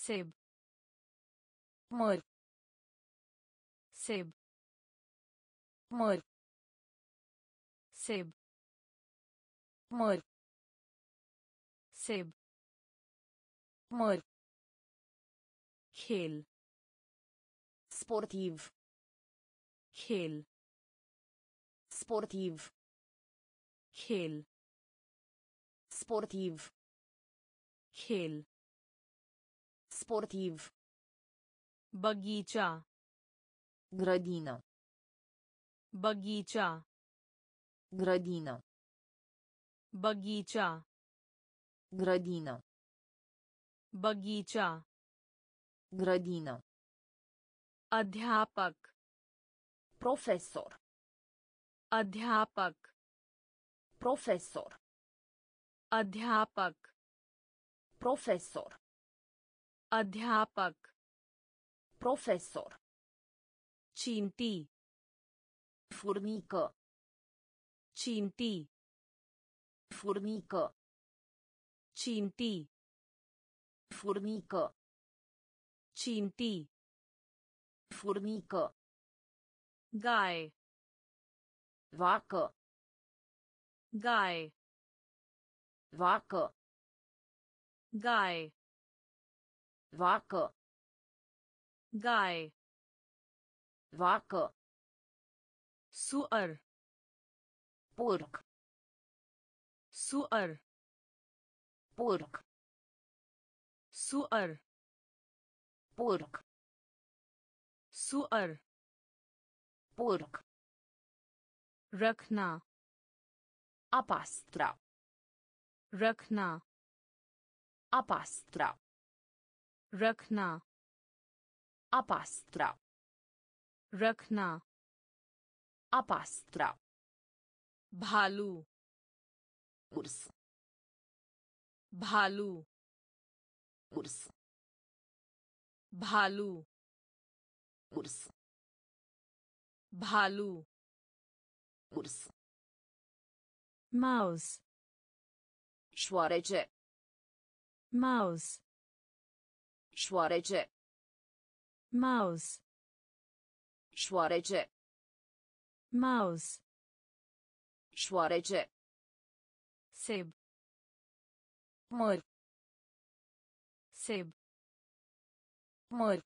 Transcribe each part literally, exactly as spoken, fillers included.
सेब măr सेब măr सेब măr सेब măr खेल sportiv खेल sportiv खेल sportiv खेल sportiv बगीचा grădină बगीचा grădină बगीचा grădină बगीचा grădină अध्यापक profesor अध्यापक profesor अध्यापक profesor अध्यापक profesor चींटी furnică चींटी furnică चींटी furnică चींटी furnică गाय vacă गाय vacă गाय vacă गाय vacă सुअर porc सुअर porc सुअर porc सुअर porc रखना a pastra रखना a pastra रखना a pastra रखना a pastra भालू urs भालू urs भालू urs भालू urs mouse șoarece mouse șoarece mouse șoarece mouse șoarece सेब măr सेब măr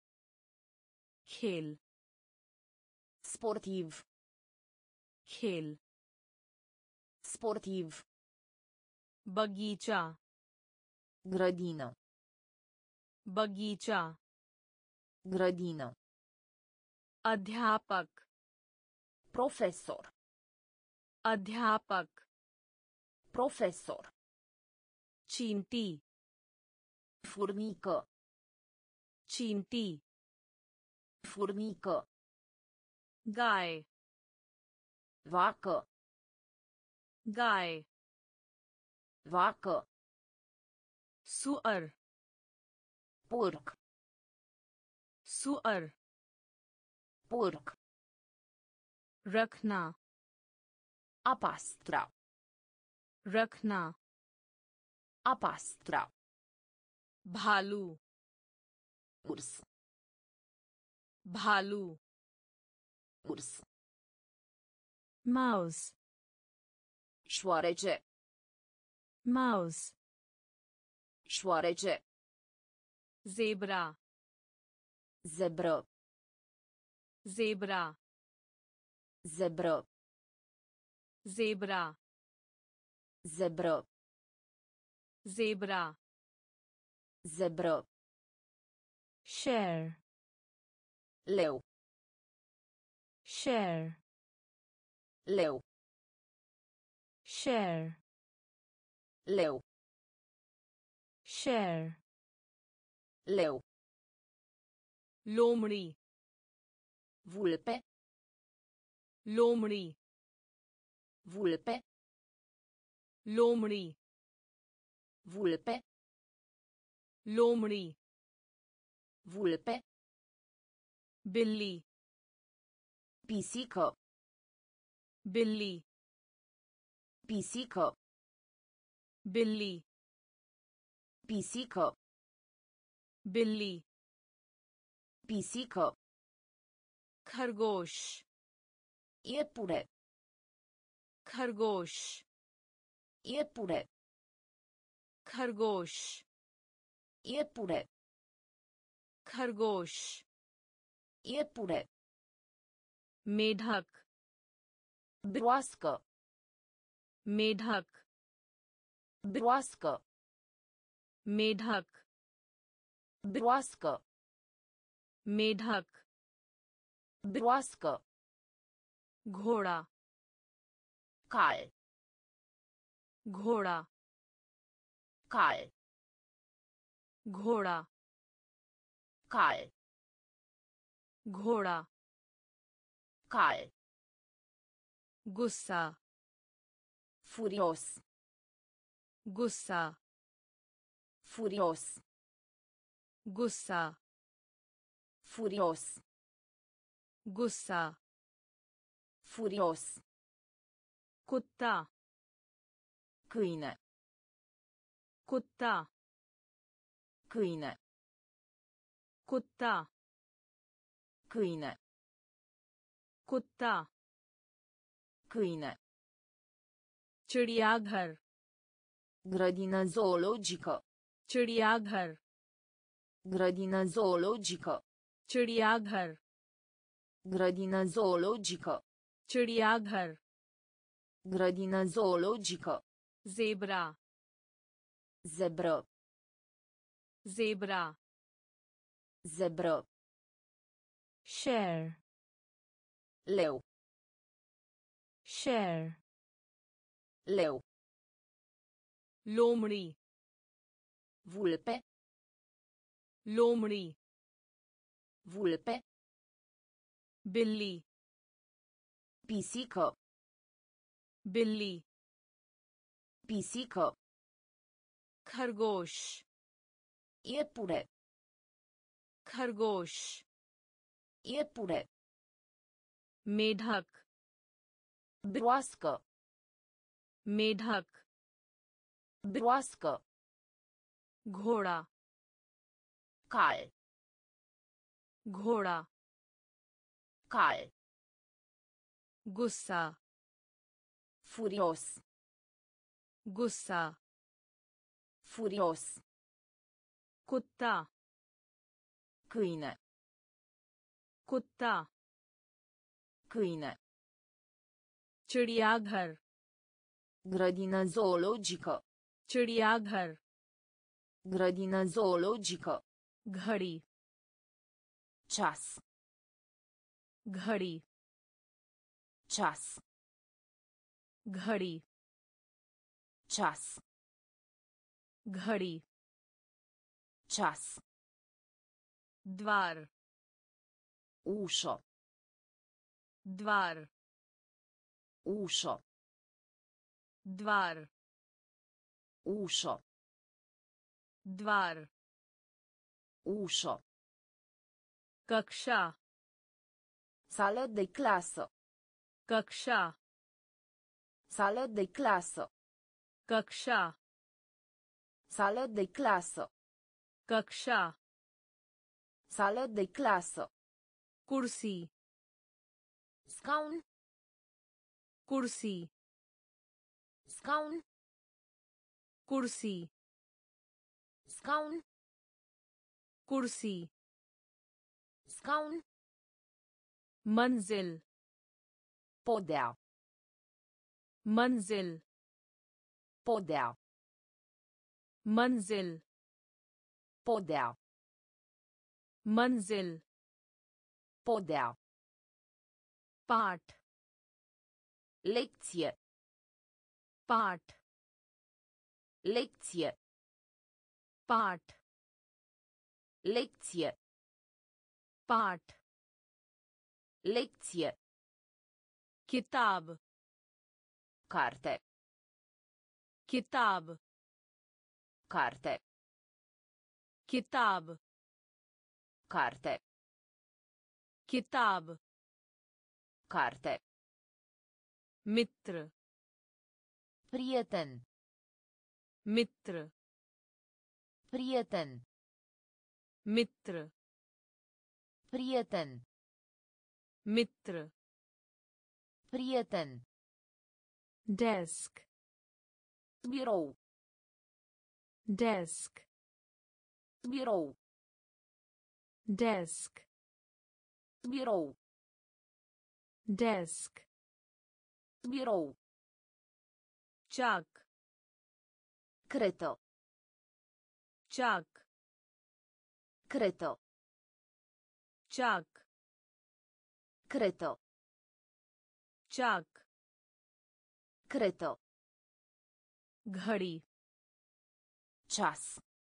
खेल sportiv खेल sportiv बगीचा grădină बगीचा grădină अध्यापक profesor अध्यापक profesor चींटी furnică चींटी furnică गाय vacă गाय vacă सुअर porc सुअर porc रखना a pastra रखना a pastra भालू urs भालू urs mouse șoarece mouse șoarece zebra zebră zebra zebră zebra zebră zebra zebră share leu share leu share leu share leu लोमड़ी vulpe लोमड़ी vulpe लोमड़ी vulpe लोमड़ी vulpe बिल्ली pisică बिल्ली pisică बिल्ली pisică बिल्ली pisică, खरगोश iepure, खरगोश iepure, खरगोश iepure, खरगोश iepure, मेढक broască, मेढक broască, मेढक broască, मेढक broască, घोड़ा cal, घोड़ा cal, घोड़ा cal, घोड़ा cal, गुस्सा furios, गुस्सा furios, गुस्सा furios, गुस्सा furios, कुत्ता câine, कुत्ता câine, कुत्ता câine, कुत्ता câine, चिड़ियाघर grădină zoologică, चिड़ियाघर grădină zoologică, चिड़ियाघर grădină zoologică, चिड़ियाघर grădină zoologică, zebra zebră, zebra zebră, share leu, share leu, लोमड़ी vulpe, लोमड़ी vulpe, बिल्ली pisică, बिल्ली pisică, खरगोश iepure, खरगोश iepure, मेढक broască, मेढक broască, घोड़ा cal, घोड़ा cal, गुस्सा furios, गुस्सा furios, कुत्ता câine, कुत्ता câine, चिड़ियाघर grădină zoologică, चिड़ियाघर grădină zoologică, घड़ी ceas, घड़ी ceas, घड़ी ceas, घड़ी ceas, द्वार ușă, द्वार ușă, द्वार ușă, द्वार ușă, कक्षा sală de clasă, कक्षा sală de clasă, कक्षा sală de clasă, कक्षा sală de clasă, कुर्सी scaun, कुर्सी scaun, कुर्सी scaun, कुर्सी scaun, मंजिल podea, मंजिल podea, मंजिल podea, मंजिल podea, पाठ lecție, पाठ lecție, पाठ lecție, पाठ lecție, किताब carte, किताब carte, किताब carte, किताब carte, मित्र prieten, मित्र prieten, मित्र prieten, मित्र prieten, desk birou, desk birou, desk birou, desk birou, चाक creto, चाक creto, चाक creto, चाक creto, घड़ी ceas,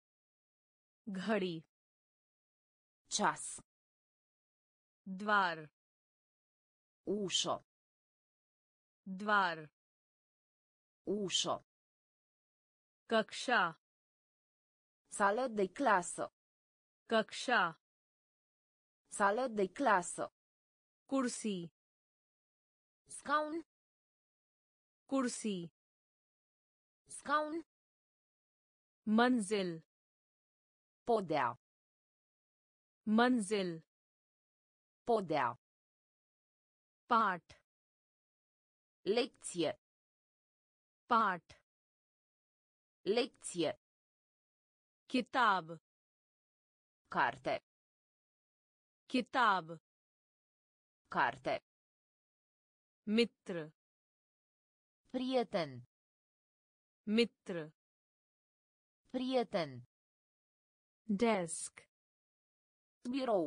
घड़ी ceas, द्वार ușă, द्वार ușă, कक्षा sală de clasă, कक्षा sală de clasă, कुर्सी scaun, कुर्सी scaun, मंजिल podea, मंजिल podea, पाठ lecție, पाठ lecție, किताब carte, किताब carte, मित्र prieten, मित्र prieten, desk birou,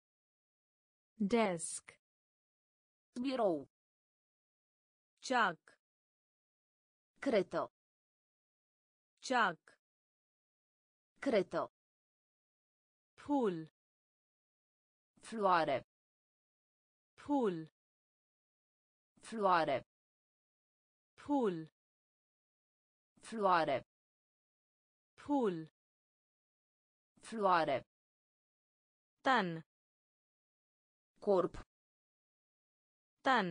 desk birou, चाक creto, चाक creto, फूल floare, फूल floare, फूल floare, फूल floare, तन corp, तन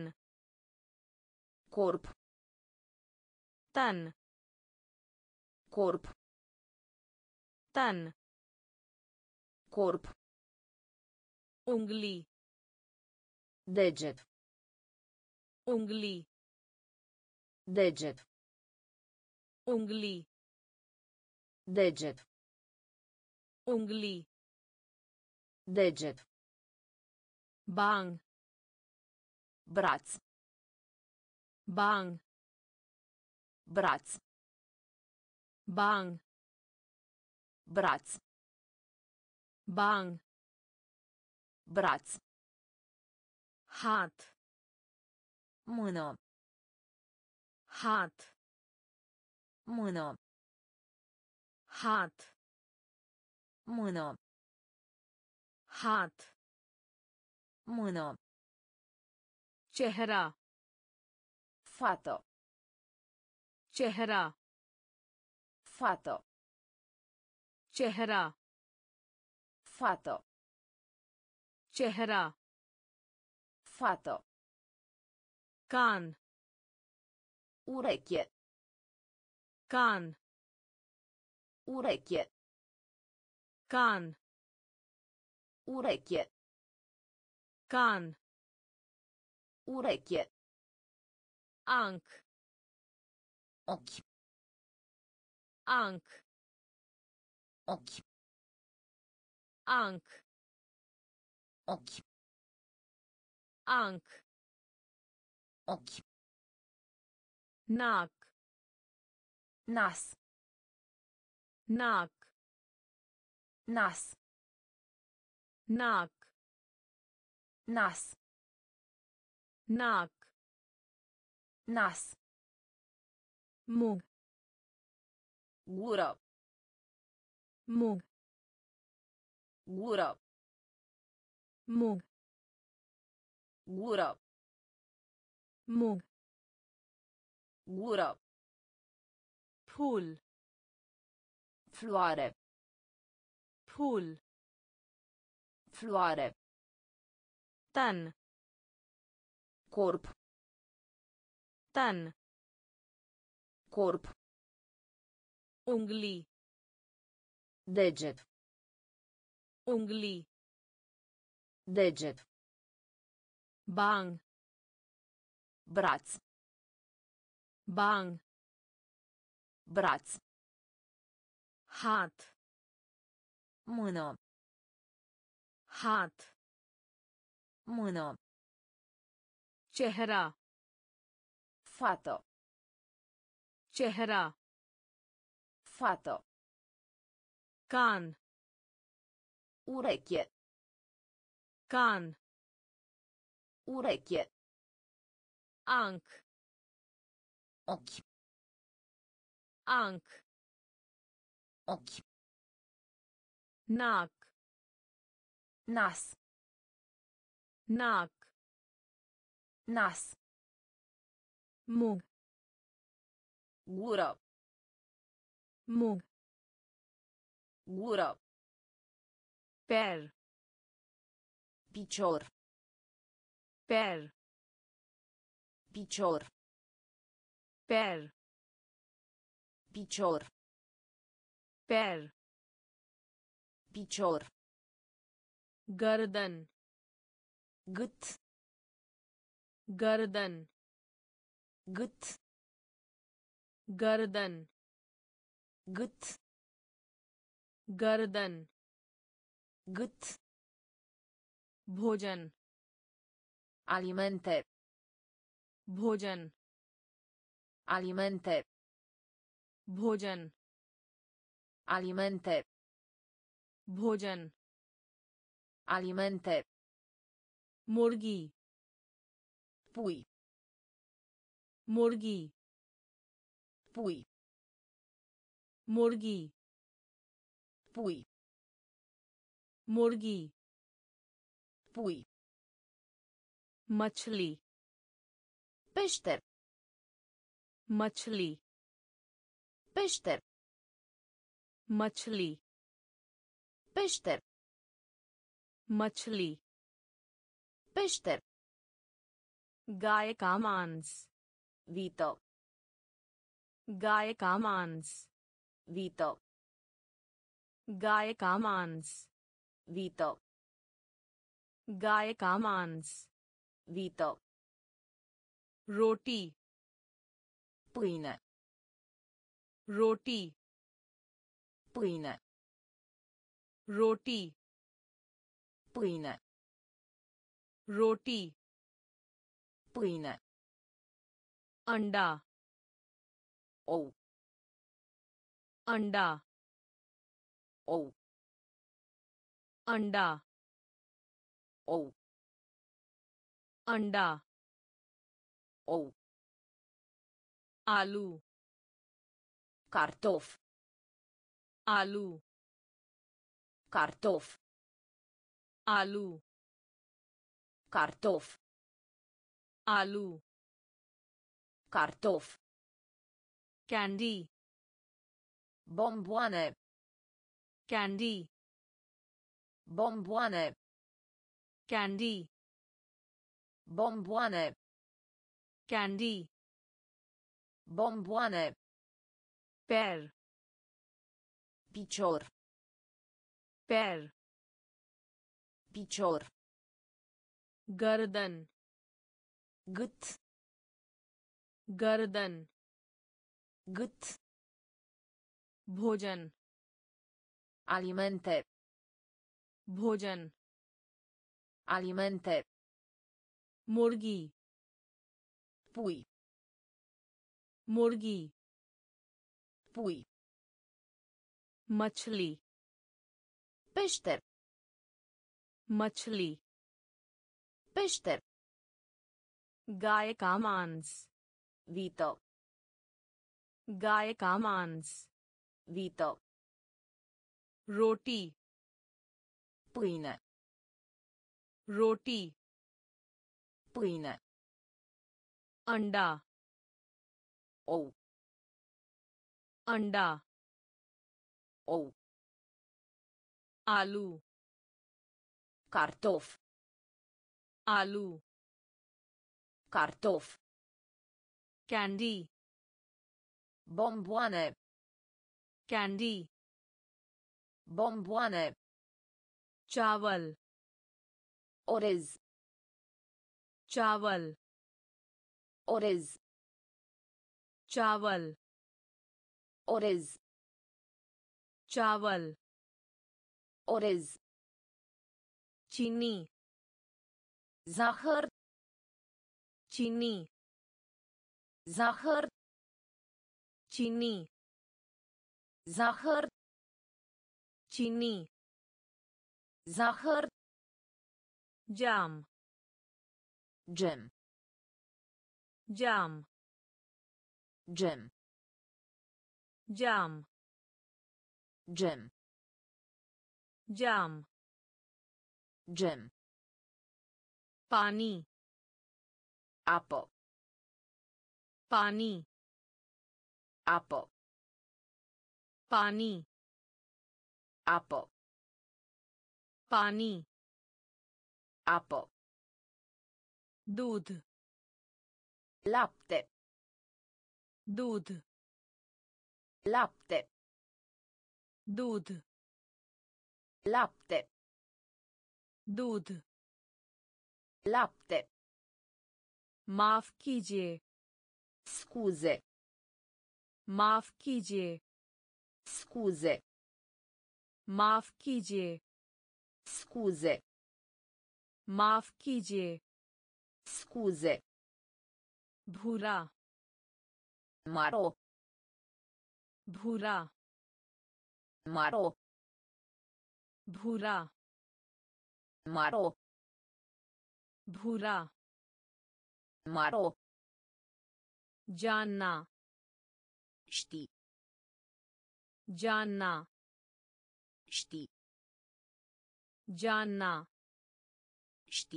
corp, तन corp, तन corp, उंगली deget, उंगली deget, उंगली deget, उंगली deget, बांग braț, बांग braț, बांग braț, बांग braț, हाथ mână, हाथ mână, हाथ mână, हाथ mână, चेहरा fată, चेहरा fată, चेहरा fată, चेहरा fată, कान ureche, कान ureche, कान ureche, कान ureche, आंख ochi, आंख ochi, आंख ochi, आंख ochi, नाक nas, नाक nas, नाक nas, नाक nas, मुग gură, मुग gură, मुग gură, मुग gură, फूल floare, फूल floare, तन corp, तन corp, उंगली deget, उंगली Deget. बांग Braț. बांग Braț. हाथ Mână. हाथ Mână. चेहरा Fată. चेहरा Fată. कान Ureche. कान Ureche. आंख Ochi. आंख Ochi. नाक Nas. नाक Nas. मुंह Gură. मुंह Gură. पैर Picior. पैर Picior. पैर Picior. पैर Picior. गर्दन Gât. गर्दन Gât. गर्दन Gât. गर्दन Gât. भोजन Alimente. भोजन Alimente. भोजन Alimente. भोजन Alimente. मुर्गी Pui. मुर्गी Pui. मुर्गी Pui. मुर्गी Pui. मछली Peșter. मछली Peșter. मछली Peșter. मछली Peșter. गाय का मांस Vită. गाय का मांस Vită. गाय का मांस Vită. गाय का मांस Vită. रोटी Pâine. रोटी Pâine. रोटी Pâine. रोटी Pâine. अंडा Ou. अंडा Ou. अंडा Ou. अंडा Ou. आलू Cartof. आलू Cartof. आलू Cartof. आलू Cartof. Candy Bomboane. Candy Bomboane. Candy Bomboane. Candy Bomboane. पैर Picior. पैर Picior. गर्दन Gât. गर्दन Gât. भोजन Alimente. भोजन Alimente. मुर्गी Pui. मुर्गी Pui. मछली Peșter. मछली Peșter. गाय का मांस Vită. गाय का मांस Vită. रोटी Pâine. रोटी Pâine. अंडा Ou. अंडा Ou. आलू Cartof. आलू Cartof. Candy Bomboane. Candy Bomboane. चावल orez चावल orez चावल orez चावल orez चीनी zahăr चीनी zahăr चीनी zahăr चीनी zahăr जाम gem जाम gem जाम gem जाम gem पानी apă पानी apă पानी apă पानी apă दूध lapte दूध lapte दूध lapte दूध lapte माफ कीजिए scuze माफ कीजिए scuze माफ कीजिए scuze माफ कीजिए scuze भूरा maro भूरा maro भूरा maro भूरा maro जानना ști जानना ști जानना ști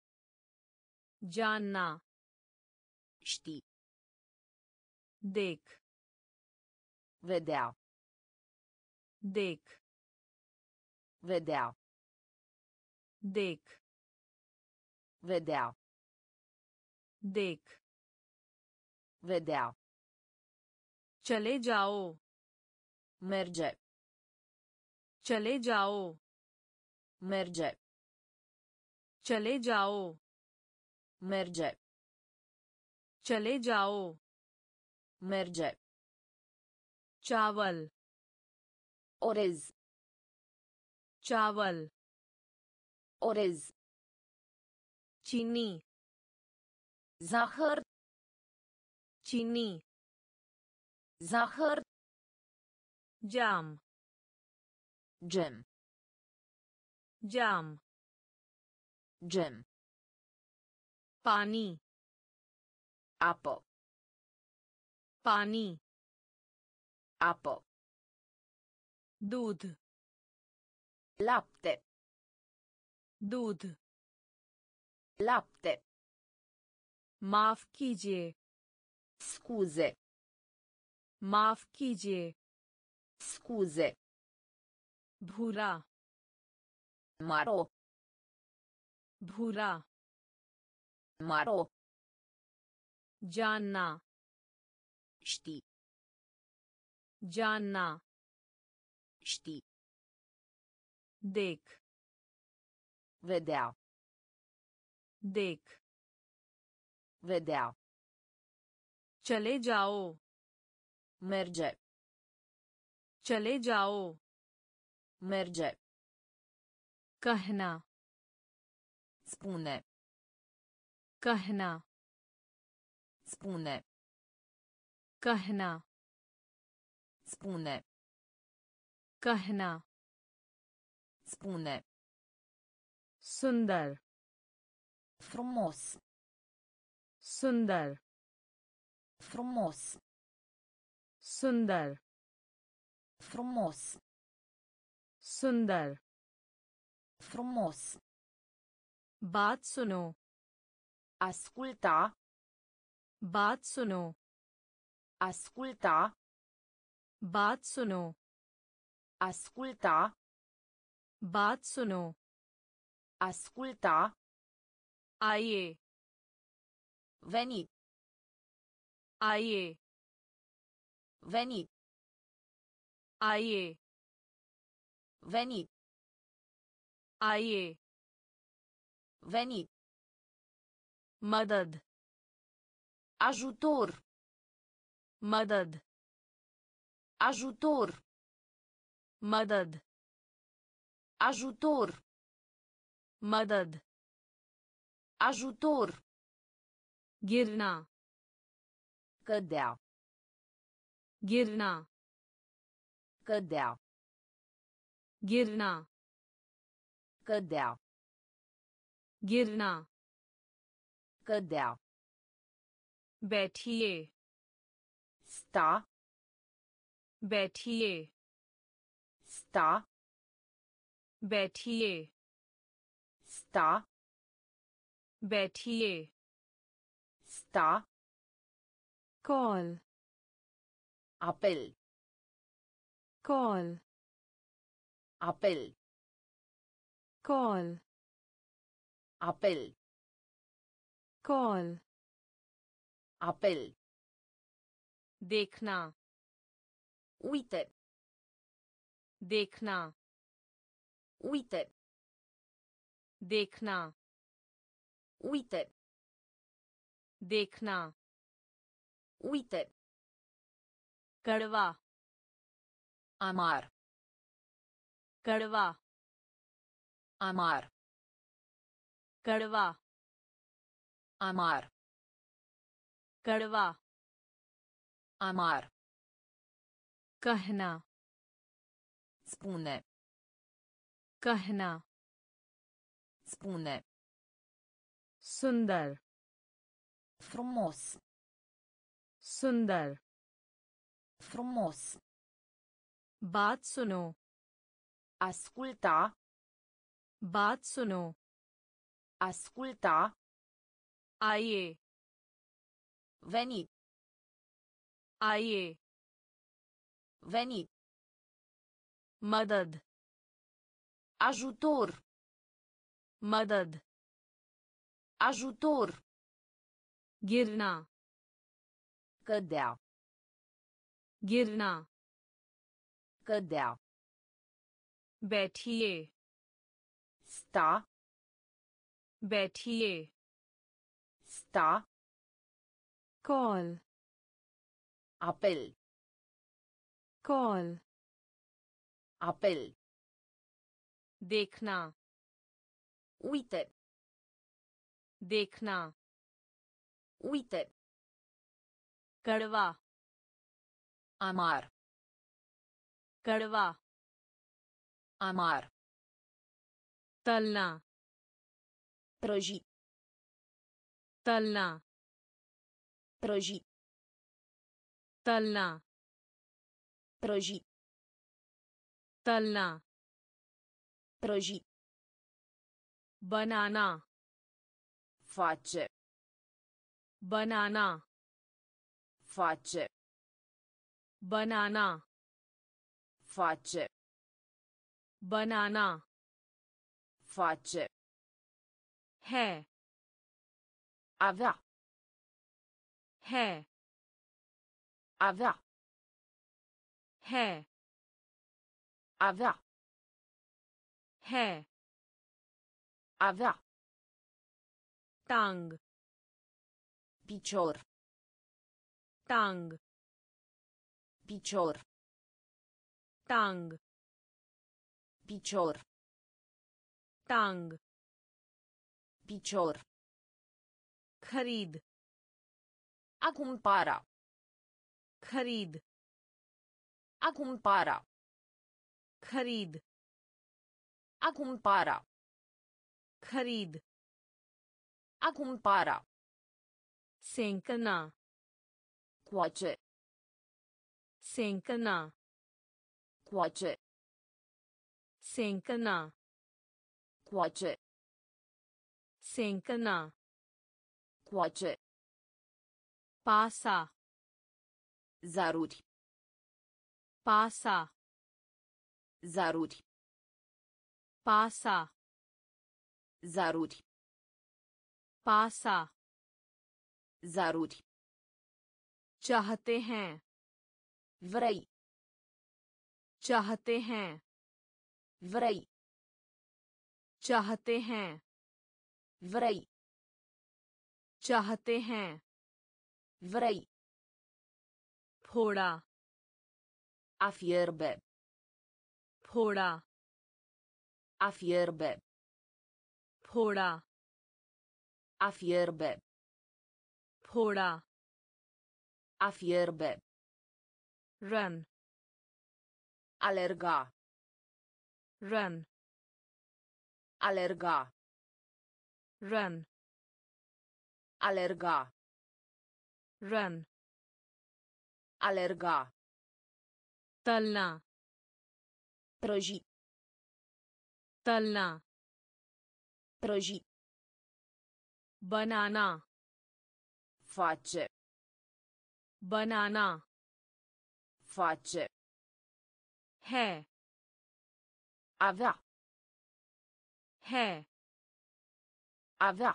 जानना ști देख vedea देख vedea देख vedea देख vedea चले जाओ merge चले जाओ merge चले जाओ merge चले जाओ merge चावल orez चावल orez चीनी zahăr चीनी zahăr जाम gem जाम gem पानी apă पानी apă दूध lapte दूध lapte माफ कीजिए scuze माफ कीजिए scuze भूरा maro भूरा maro जानना ști जानना ști देख vedea देख vedea चले जाओ merge चले जाओ merge कहना spune कहना spune कहना spune कहना spune सुंदर frumos सुंदर frumos सुंदर frumos सुंदर frumos बात सुनो asculta बात सुनो asculta बात सुनो asculta बात सुनो asculta आइए veni आइए veni आइए veni आइए venit, मदद ajutor, मदद ajutor, मदद ajutor, मदद ajutor, गिरना cădea, गिरना cădea, गिरना cădea, गिरना cădea, बैठिए sta, बैठिए sta, बैठिए sta, बैठिए sta, call apel, call apel, call apel, call apel, देखना uite, देखना uite, देखना uite, देखना uite, कड़वा amar, कड़वा amar, कड़वा amar, कड़वा amar, कहना spune, कहना spune, सुंदर frumos, सुंदर frumos, बात सुनो asculta, बात सुनो asculta, आइए venit, आइए venit, मदद ajutor, मदद ajutor, गिरना cădea, गिरना cădea, बैठिए sta, बैठिए sta, call apel, call apel, देखना uite, देखना uite, कड़वा amar, कड़वा amar, तलना prăji, तलना prăji, तलना prăji, तलना prăji, बनाना face, बनाना face, बनाना face, बनाना face, है avea, है avea, है avea, है avea, टांग picior, टांग picior, टांग picior, टांग picior, खरीद a cumpăra, खरीद a cumpăra, खरीद a cumpăra, खरीद a cumpăra, सेंकना coace, सेंकना coace, सेंकना coace, सेंकना coace, पासा zaruri, पासा zaruri, पासा zaruri, पासा zaruri, चाहते हैं vrei, चाहते हैं vrei, चाहते हैं Vrei. चाहते हैं Vrei. फोड़ा A fierbe. फोड़ा A fierbe. फोड़ा A fierbe. फोड़ा A fierbe. run Alerga. run Alerga. run Alerga. run Alerga. तलना Prăji. तलना Prăji. बनाना Face. बनाना Face. है Avea. है Avea.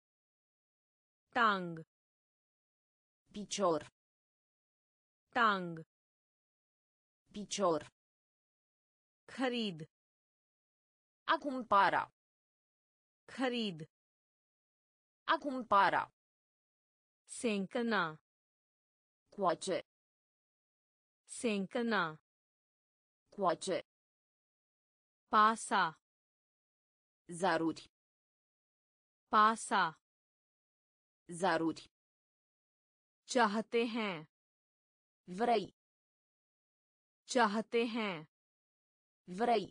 टांग Picior. टांग Picior. खरीद A cumpăra. खरीद A cumpăra. सेंकना Coace. सेंकना Coace. पासा Zaruri. पासा Zaruri. चाहते हैं Vrei. चाहते हैं Vrei.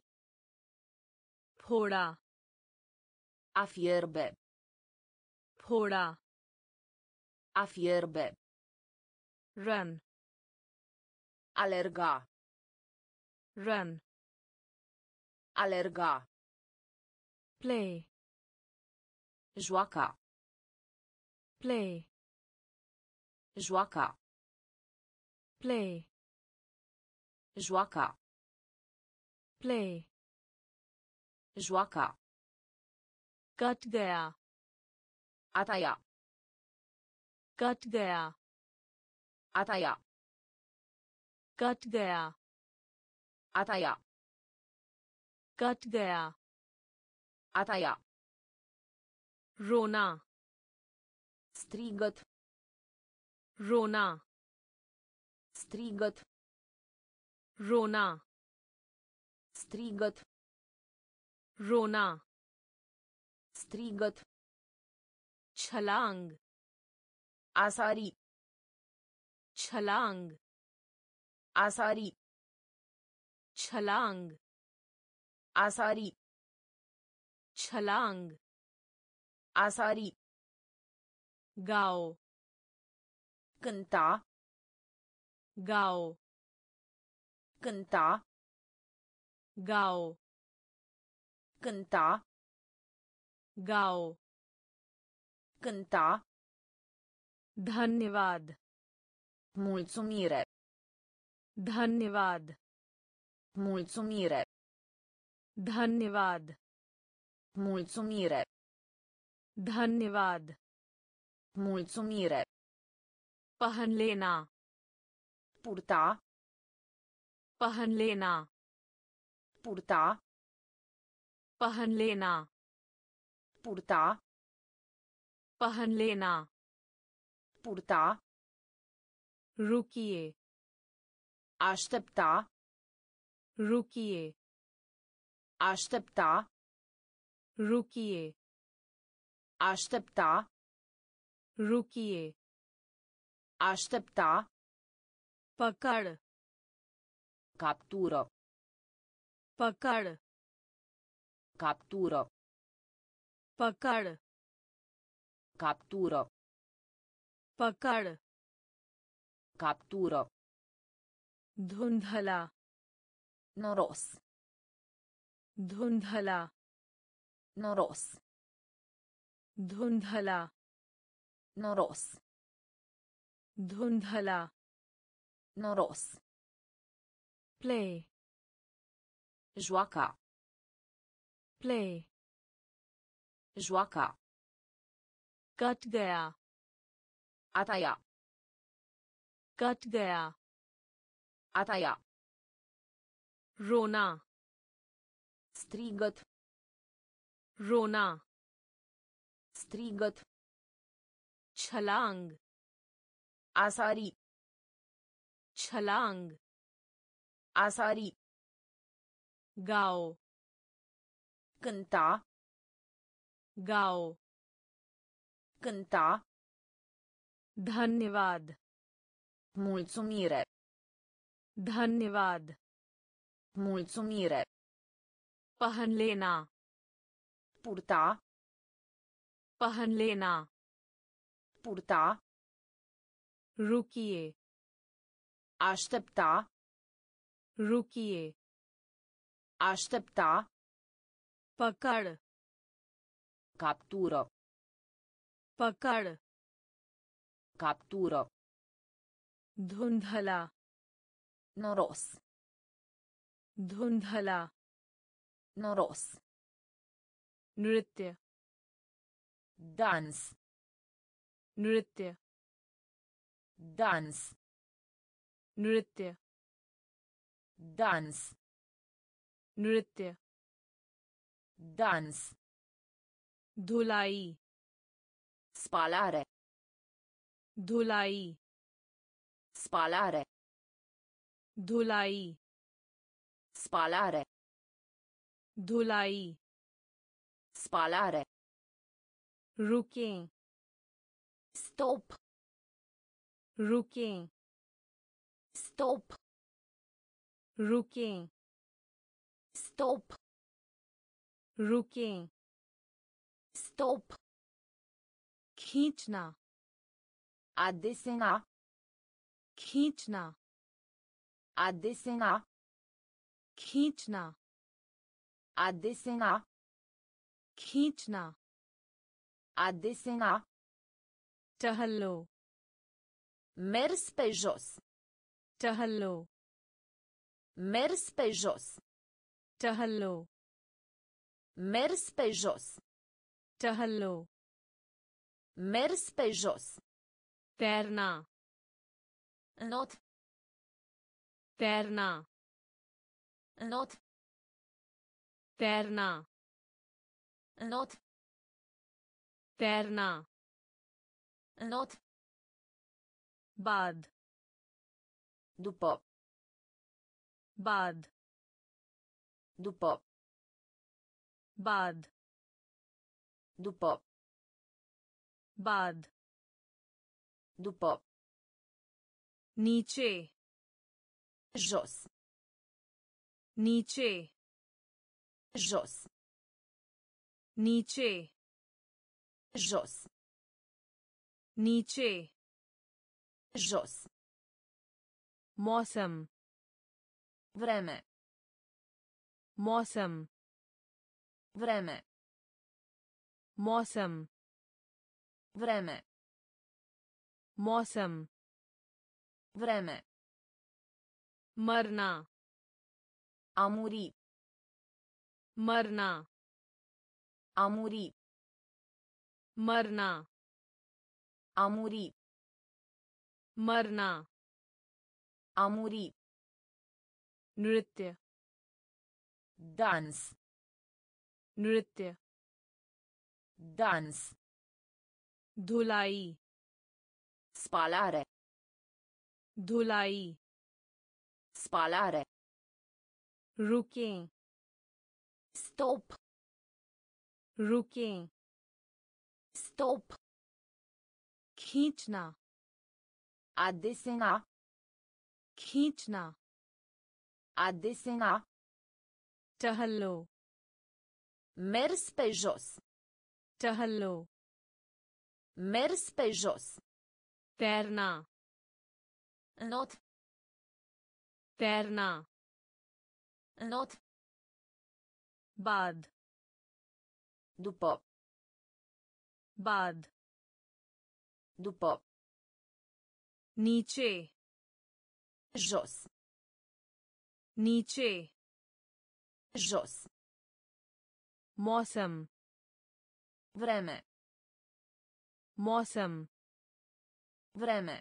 फोड़ा A fierbe. फोड़ा A fierbe. run Alerga. run Alerga. play Joaca. play Joaca. play Joaca. play Joaca. Cut गया A taia. कट गया A taia. कट गया A taia. कट गया A taia. रोना Strigăt. रोना Strigăt. रोना Strigăt. रोना Strigăt. छलांग A sari. छलांग A sari. छलांग A sari. छलांग A sari. गाओ Cânta. गाओ Cânta. गाओ Cânta. गाओ Cânta. धन्यवाद Mulțumire. धन्यवाद Mulțumire. धन्यवाद Mulțumire. धन्यवाद Mulțumire. पहन लेना Purta. पहन लेना Purta. पहन लेना Purta. पहन लेना Purta. रुकिए Aștepta. रुकिए Aștepta. रुकिए Aștepta. रुकिए Aștepta. पकड़ Captură. पकड़ Captură. पकड़ Captură. पकड़ Captură. धुंधला Noros. धुंधला Noros. धुंधला Noros. धुंधला Noros. play Joaca. play Joaca. Cut गया A taia. कट गया A taia. रोना Strigăt. रोना strigăt, छलांग a sari, छलांग a sari, गाओ cânta, गाओ cânta, धन्यवाद mulțumire, धन्यवाद mulțumire, पहन लेना purta, पहन लेना purta, रुकिए aștepta, रुकिए aștepta, पकड़ captură, पकड़ captură, धुंधला noros, धुंधला noros, नृत्य dans, नृत्य dans, नृत्य dans, नृत्य dans, धुलाई spalare, धुलाई spalare, धुलाई spalare, धुलाई spalare, रुकें stop, रुकें stop, रुकें stop, रुकें stop, खींचना a desena, खींचना a desena, खींचना a desena, खींचना a desena, टहलो mers pe jos, टहलो mers pe jos, टहलो mers pe jos, टहलो mers pe jos, तैरना not, तैरना not, तैरना not, तैरना not, बाद după, बाद după, बाद după, बाद după, नीचे jos, नीचे jos, नीचे jos, नीचे jos, मौसम vreme, मौसम vreme, मौसम vreme, मौसम vreme, मरना a muri, मरना a muri, मरना a muri, मरना a muri, नृत्य dans, नृत्य dans, धुलाई spalare, धुलाई spalare, रुकें stop, रुकें stop, खींचना a desena, खींचना a desena, टहलो mers pe jos, टहलो mers pe jos, तैरना not, तैरना not, बाद după, बाद după, नीचे jos, नीचे jos, मौसम vreme, मौसम vreme,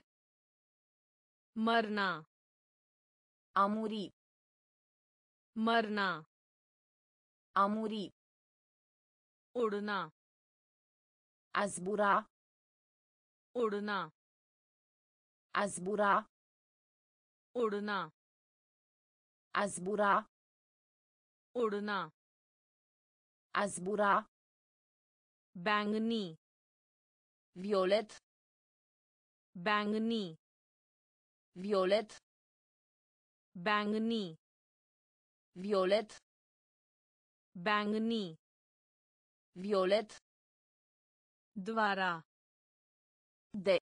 मरना a muri, मरना a muri, उड़ना A zbura. उड़ना A zbura. उड़ना A zbura. उड़ना A zbura. बैंगनी Violet. बैंगनी Violet. बैंगनी Violet. बैंगनी Violet. द्वारा De.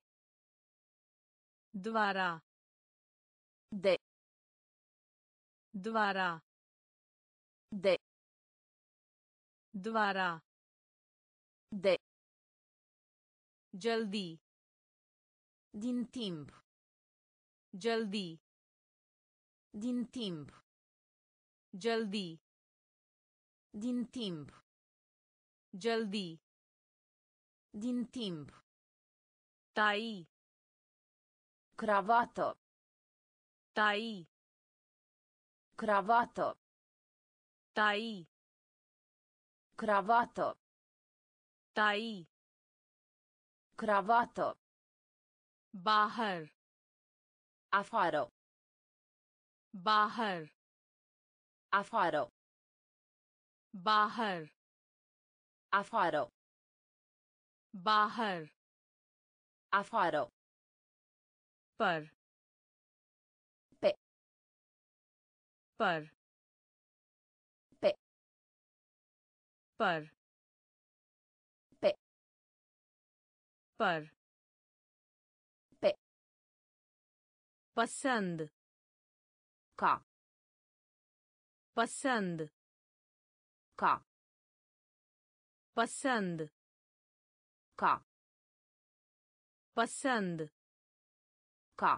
द्वारा De. द्वारा De. द्वारा De. जल्दी Din timp. जल्दी Din timp. जल्दी Din timp. जल्दी Din timp. Tie Cravată. Tie Cravată. Tie Cravată. Tie Cravată. बाहर Afară. बाहर Afară. बाहर Afară. बाहर Afară. पर Pe. पर Pe. पर Pe. पर Pe. पसंद Ca. पसंद Ca. पसंद Ca. पसंद Ca.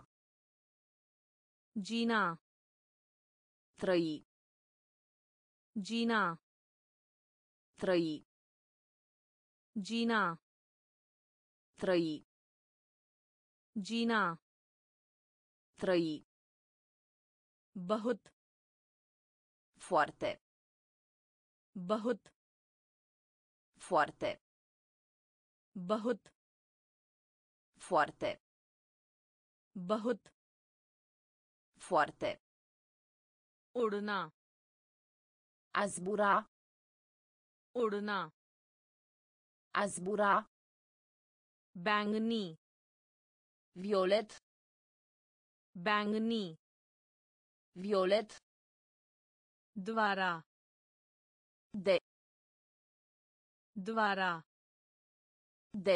जीना Trăi. जीना Trăi. जीना Trăi. जीना Trăi. बहुत Foarte. बहुत Foarte. बहुत Foarte. बहुत Foarte. उड़ना A zbura. उड़ना A zbura. बैंगनी Violet. बैंगनी Violet. द्वारा De. द्वारा De.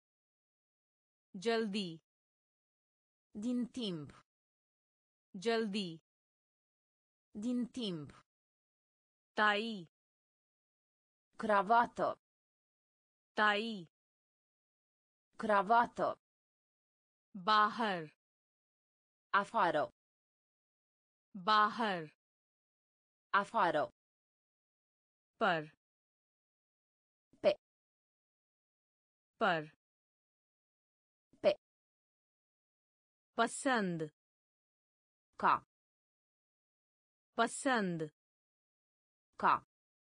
जल्दी Din timp. जल्दी Din timp. Tie Cravată. Tie Cravată. बाहर Afară. बाहर Afară. पर Pe. पर Pe. पसंद Ca. पसंद Ca.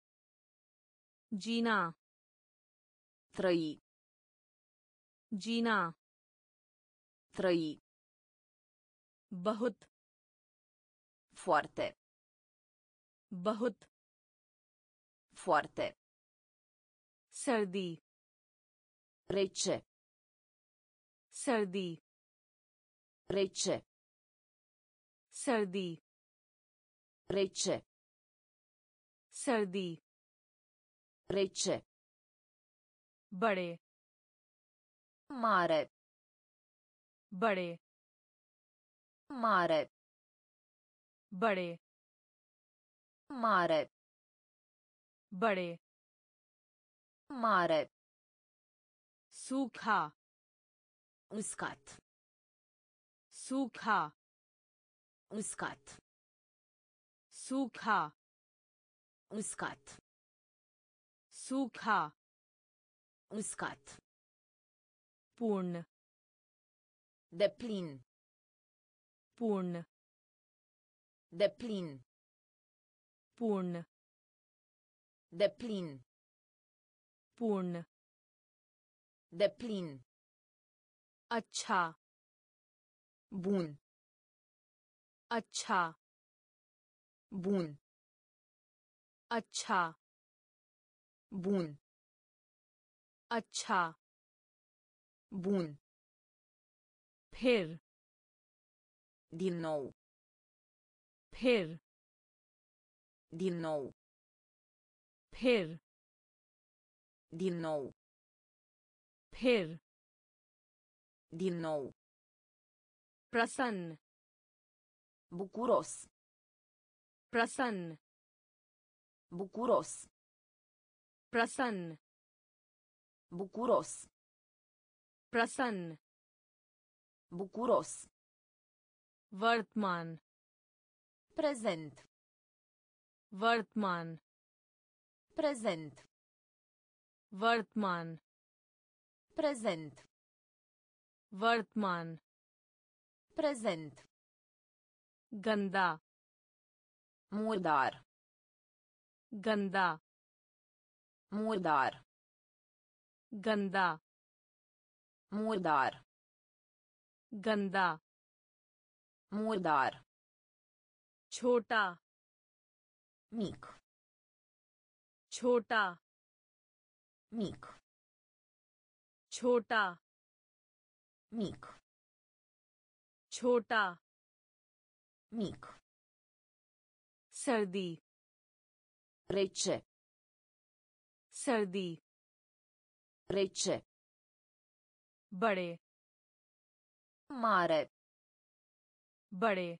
जीना Trăi. जीना Trăi. बहुत Foarte. बहुत Foarte. सर्दी Rece. सर्दी Rece. सर्दी Rece. सर्दी Rece. बड़े Mare. बड़े Mare. बड़े Mare. बड़े Mare. सूखा Uscat. सूखा Uscat. सूखा Uscat. सूखा Uscat. पूर्ण Deplin. पूर्ण Deplin. पूर्ण Deplin. पूर्ण deplin, अच्छा bun, अच्छा bun, अच्छा bun, अच्छा bun, फिर din nou, फिर din nou, फिर din nou, फिर din nou, प्रसन्न bucuros, प्रसन्न bucuros, प्रसन्न bucuros, प्रसन्न bucuros, वर्तमान prezent, वर्तमान prezent, वर्तमान prezent, वर्तमान prezent, गंदा murdar, गंदा murdar, गंदा murdar, गंदा murdar, छोटा mic, छोटा mic, छोटा mic, छोटा mic, सर्दी rece, सर्दी rece, बड़े mare, बड़े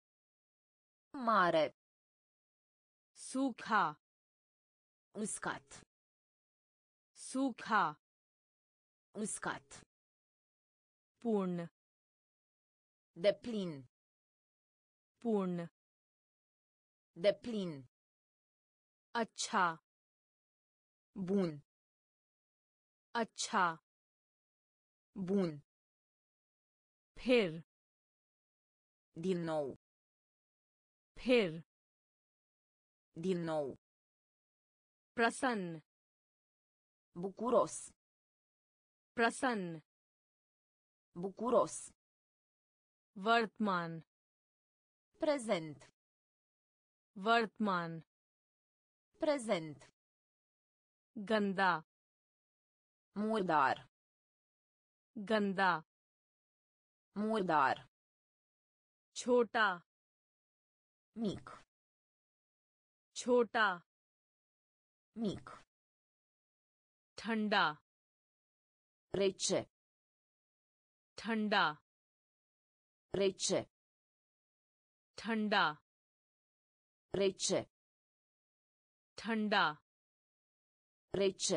mare, सूखा uscat, सूखा uscat, पूर्ण deplin, पूर्ण deplin, अच्छा bun, अच्छा bun, फिर din nou, फिर din nou, प्रसन्न bucuros, प्रसन्न bucuros, वर्तमान prezent, वर्तमान prezent, गंदा murdar, गंदा murdar, छोटा mic, छोटा mic, ठंडा rece, ठंडा rece, ठंडा rece, ठंडा rece,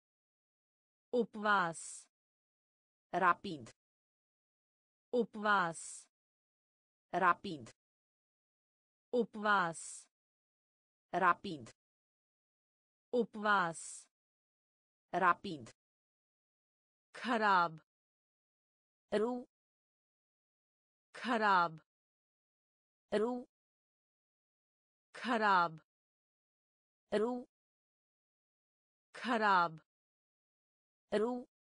उपवास rapid, उपवास rapid, उपवास rapid, उपवास rapid, खराब ru, खराब ru, खराब ru, खराब ru,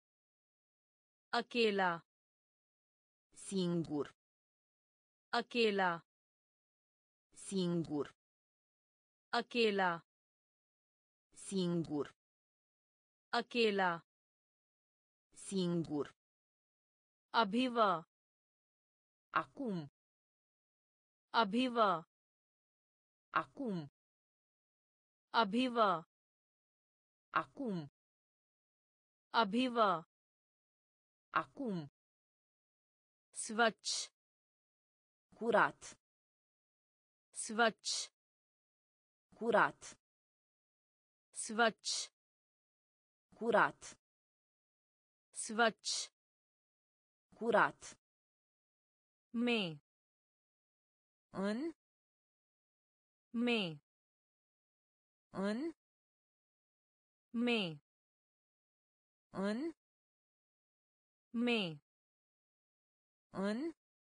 अकेला singur, अकेला singur, अकेला singur, अकेला singur, अभिवा acum, अभिवा acum, अभिवा acum, अभिवा acum, स्वच्छ curat, स्वच्छ curat, स्वच्छ curat, स्वच्छ curat, में în, में în, में în, में în,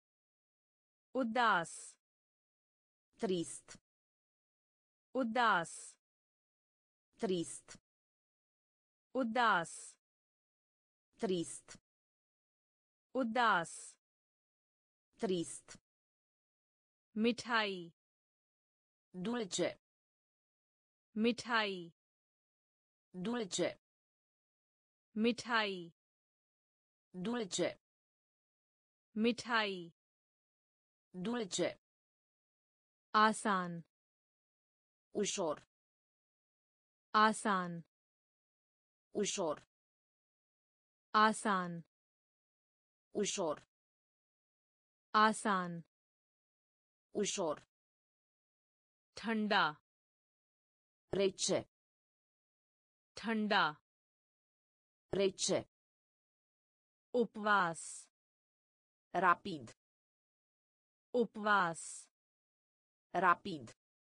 उदास trist, उदास trist, उदास trist, उदास trist, मिठाई dulce, मिठाई dulce, मिठाई dulce, मिठाई dulce, आसान ușor, आसान ușor, आसान ușor, आसान ușor, ठंडा rece, ठंडा rece, उपवास rapid, उपवास rapid,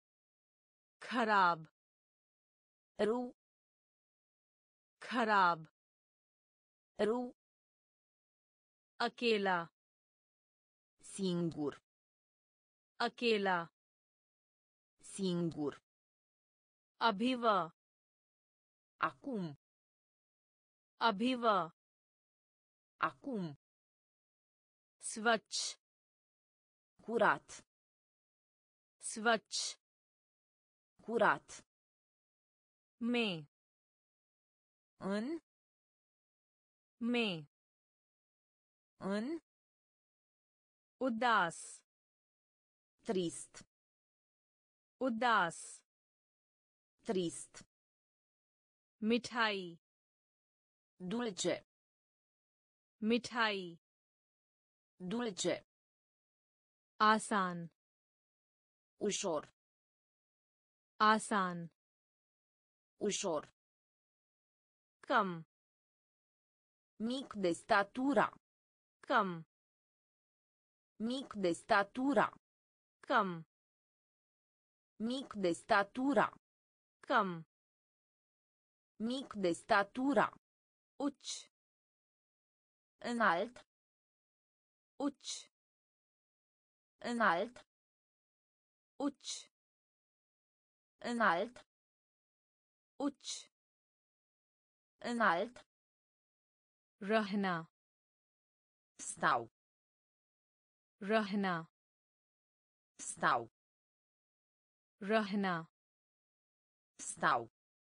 खराब ru, खराब ru, अकेला singur, अकेला singur, अभिव acum, अभिव acum, स्वच्छ curat, स्वच्छ curat, में în, में în, उदास trist, उदास trist, मिठाई dulce, मिठाई dulce, आसान ușor, आसान ușor, कम mic de statura, कम mic de statura, कम mic de statura, कम mic de statura, उच्च înalt, उच्च înalt, उच्च înalt, उच्च înalt, रहना stau, रहना stau, रहना stau,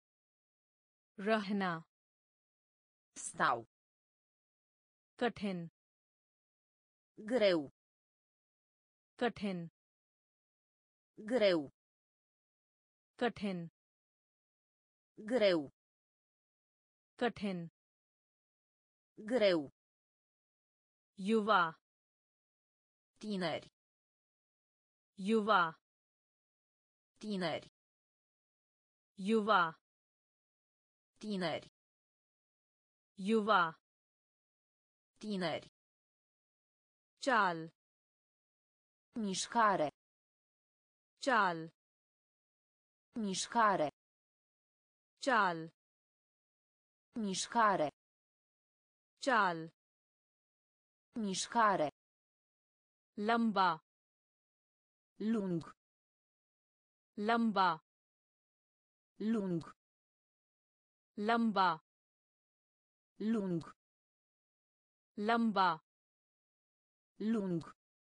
रहना stau, कठिन greu, कठिन greu, कठिन greu, कठिन greu, युवा tineri, युवा tineri, युवा tineri, युवा tineri, चाल mișcare, चाल mișcare, चाल mișcare, चाल mișcare, लंबा lung, लंबा lung, लंबा lung, लंबा lung,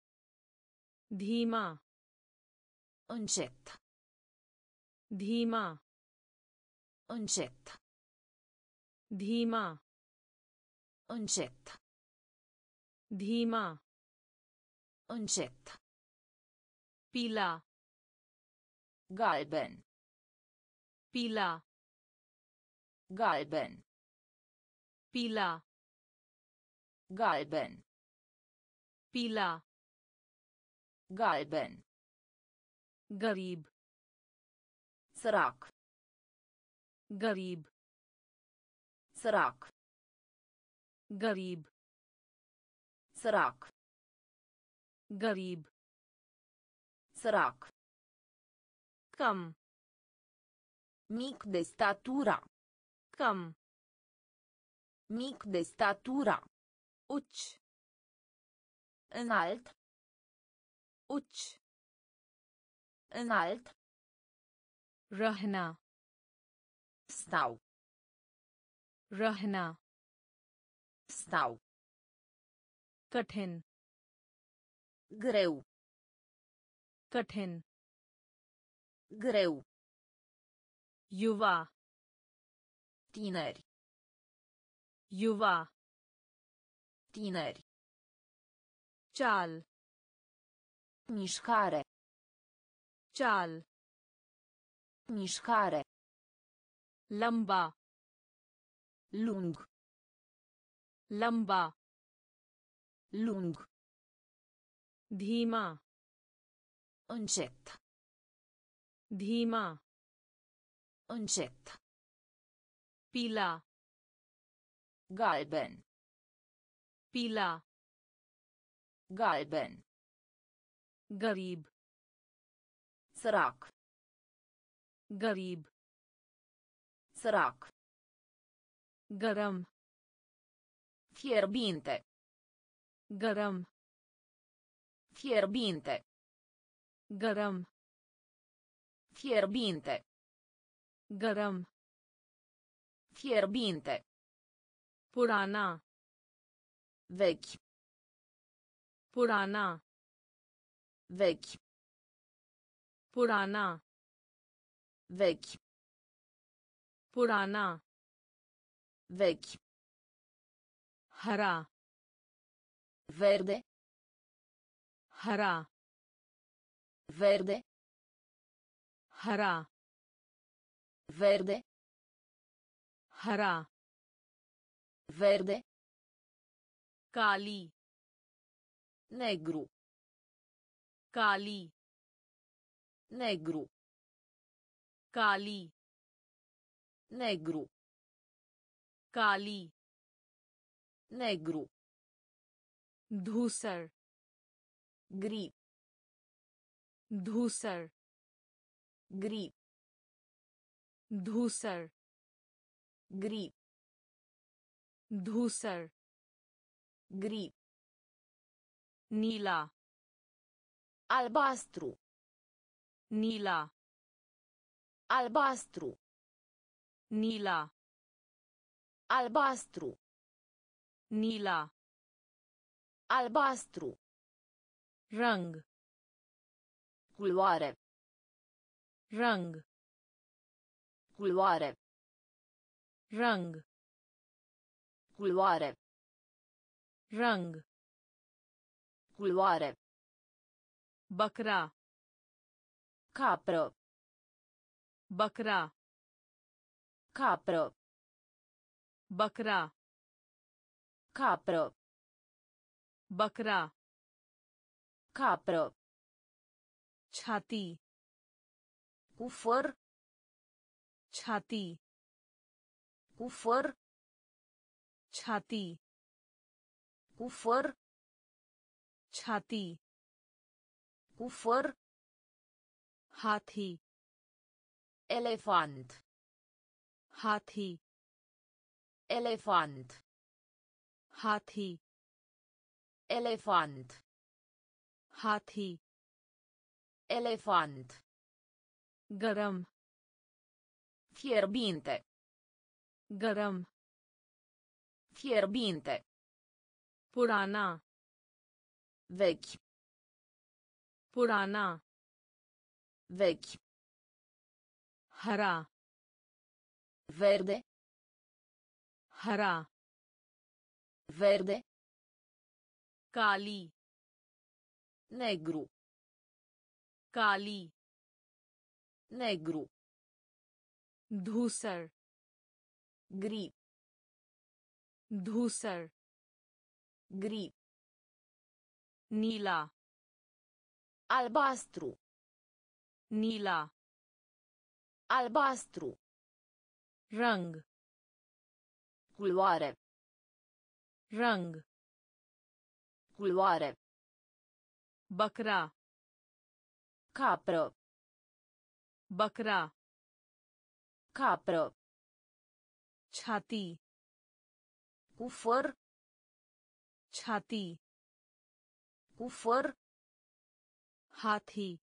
धीमा încet, धीमा încet, धीमा încet, धीमा încet, पीला galben, पीला galben, पीला galben, पीला galben, गरीब sărac, गरीब sărac, गरीब sărac, गरीब sărac, कम mic de statura, कम mic de statura, उच्च înalt, उच्च înalt, रहना stau, रहना stau, कठिन greu, कठिन greu, युवा tineri, युवा tineri, चाल mișcare, चाल mișcare, लंबा lung, लंबा lung, धीमा încet, धीमा încet, पीला galben, पीला galben, गरीब sărac, गरीब sărac, गरम fierbinte, गरम fierbinte, गरम fierbinte, गरम fierbinte, पुराना vechi, पुराना vechi, पुराना vechi, पुराना vechi, हरा verde, हरा verde, हरा verde, हरा verde, काली negru, काली negru, काली negru, काली negru, धूसर gri, धूसर gri, धूसर gri, धूसर gri, नीला albastru, नीला albastru, नीला albastru, नीला albastru, रंग culoare, रंग culoare, रंग culoare, रंग culoare, बकरा capră, बकरा capră, बकरा capră, बकरा capră, छाती cu făr, छाती cu făr, छाती cu făr, छाती cu făr, हाथी elefant, हाथी elefant, हाथी elefant, हाथी elefant, गरम fierbinte, गरम fierbinte, पुराना vechi, पुराना vechi, हरा verde, हरा verde, काली negru, काली negru, धूसर gri, धूसर gri, नीला albastru, नीला albastru, रंग culoare, रंग culoare, बकरा capră, बकरा capră, छाती cu făr, छाती cu făr, हाथी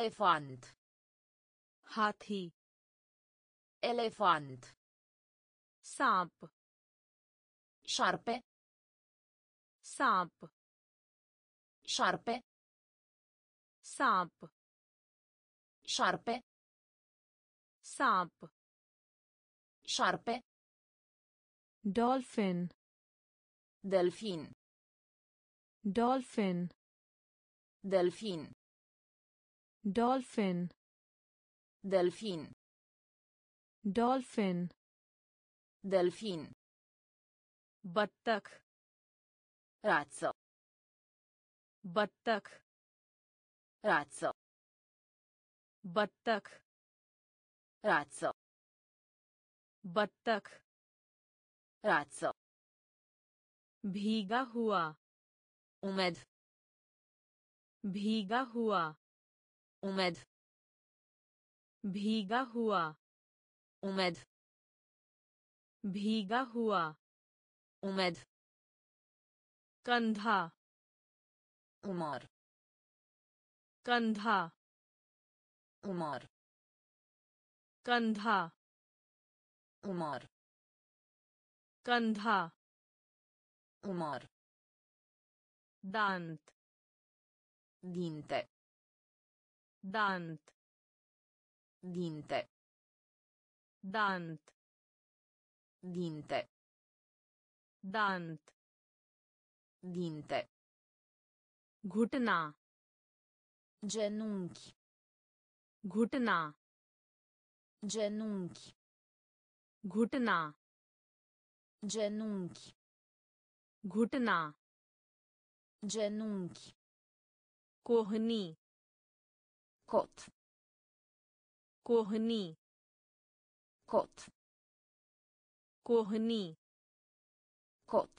elefant, हाथी elefant, सांप Șarpe. सांप Șarpe. सांप Șarpe. सांप Șarpe. dolphin Delfin. dolphin Delfin. dolphin Delfin. dolphin Delfin. बत्तख Rață. बत्तख Rață. बत्तख Rață. बत्तख Rață. भीगा हुआ Umed. भीगा हुआ Umed. भीगा हुआ Umed. भीगा हुआ Umed. कंधा Umor. कंधा Umor. कंधा Umor. कंधा Umor. दांत Dinte. दांत Dinte. दांत Dinte. दांत Dinte. घुटना Genunchi. घुटना Genunchi. घुटना Genunchi. घुटना Genunchi. कोहनी Cot. कोहनी Cot. कोहनी Cot.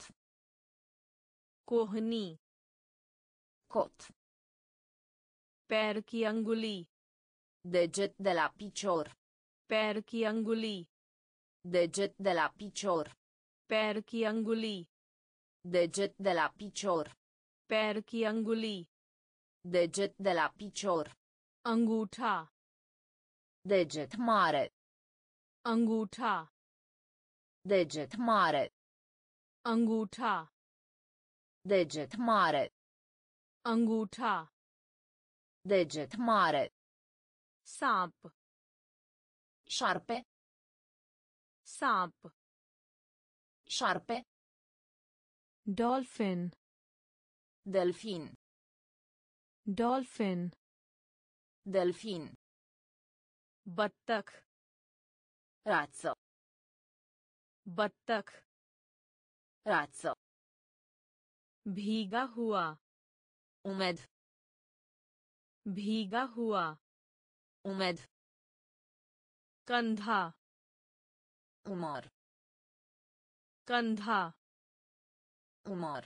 कोहनी Cot. पैर की अंगुली Deget de la picior. पैर की अंगुली Deget de la picior. पैर की अंगुली Deget de la picior. पैर की अंगुली Deget de la picior. अंगूठा Deget mare. अंगूठा Deget mare. अंगूठा Deget mare. अंगूठा Deget mare. सांप Șarpe. सांप Șarpe. dolphin Delfin. dolphin Delfin. बत्तख Rață. बत्तख Rață. भीगा हुआ Umed. भीगा हुआ Umed. कंधा Umor. कंधा Umor.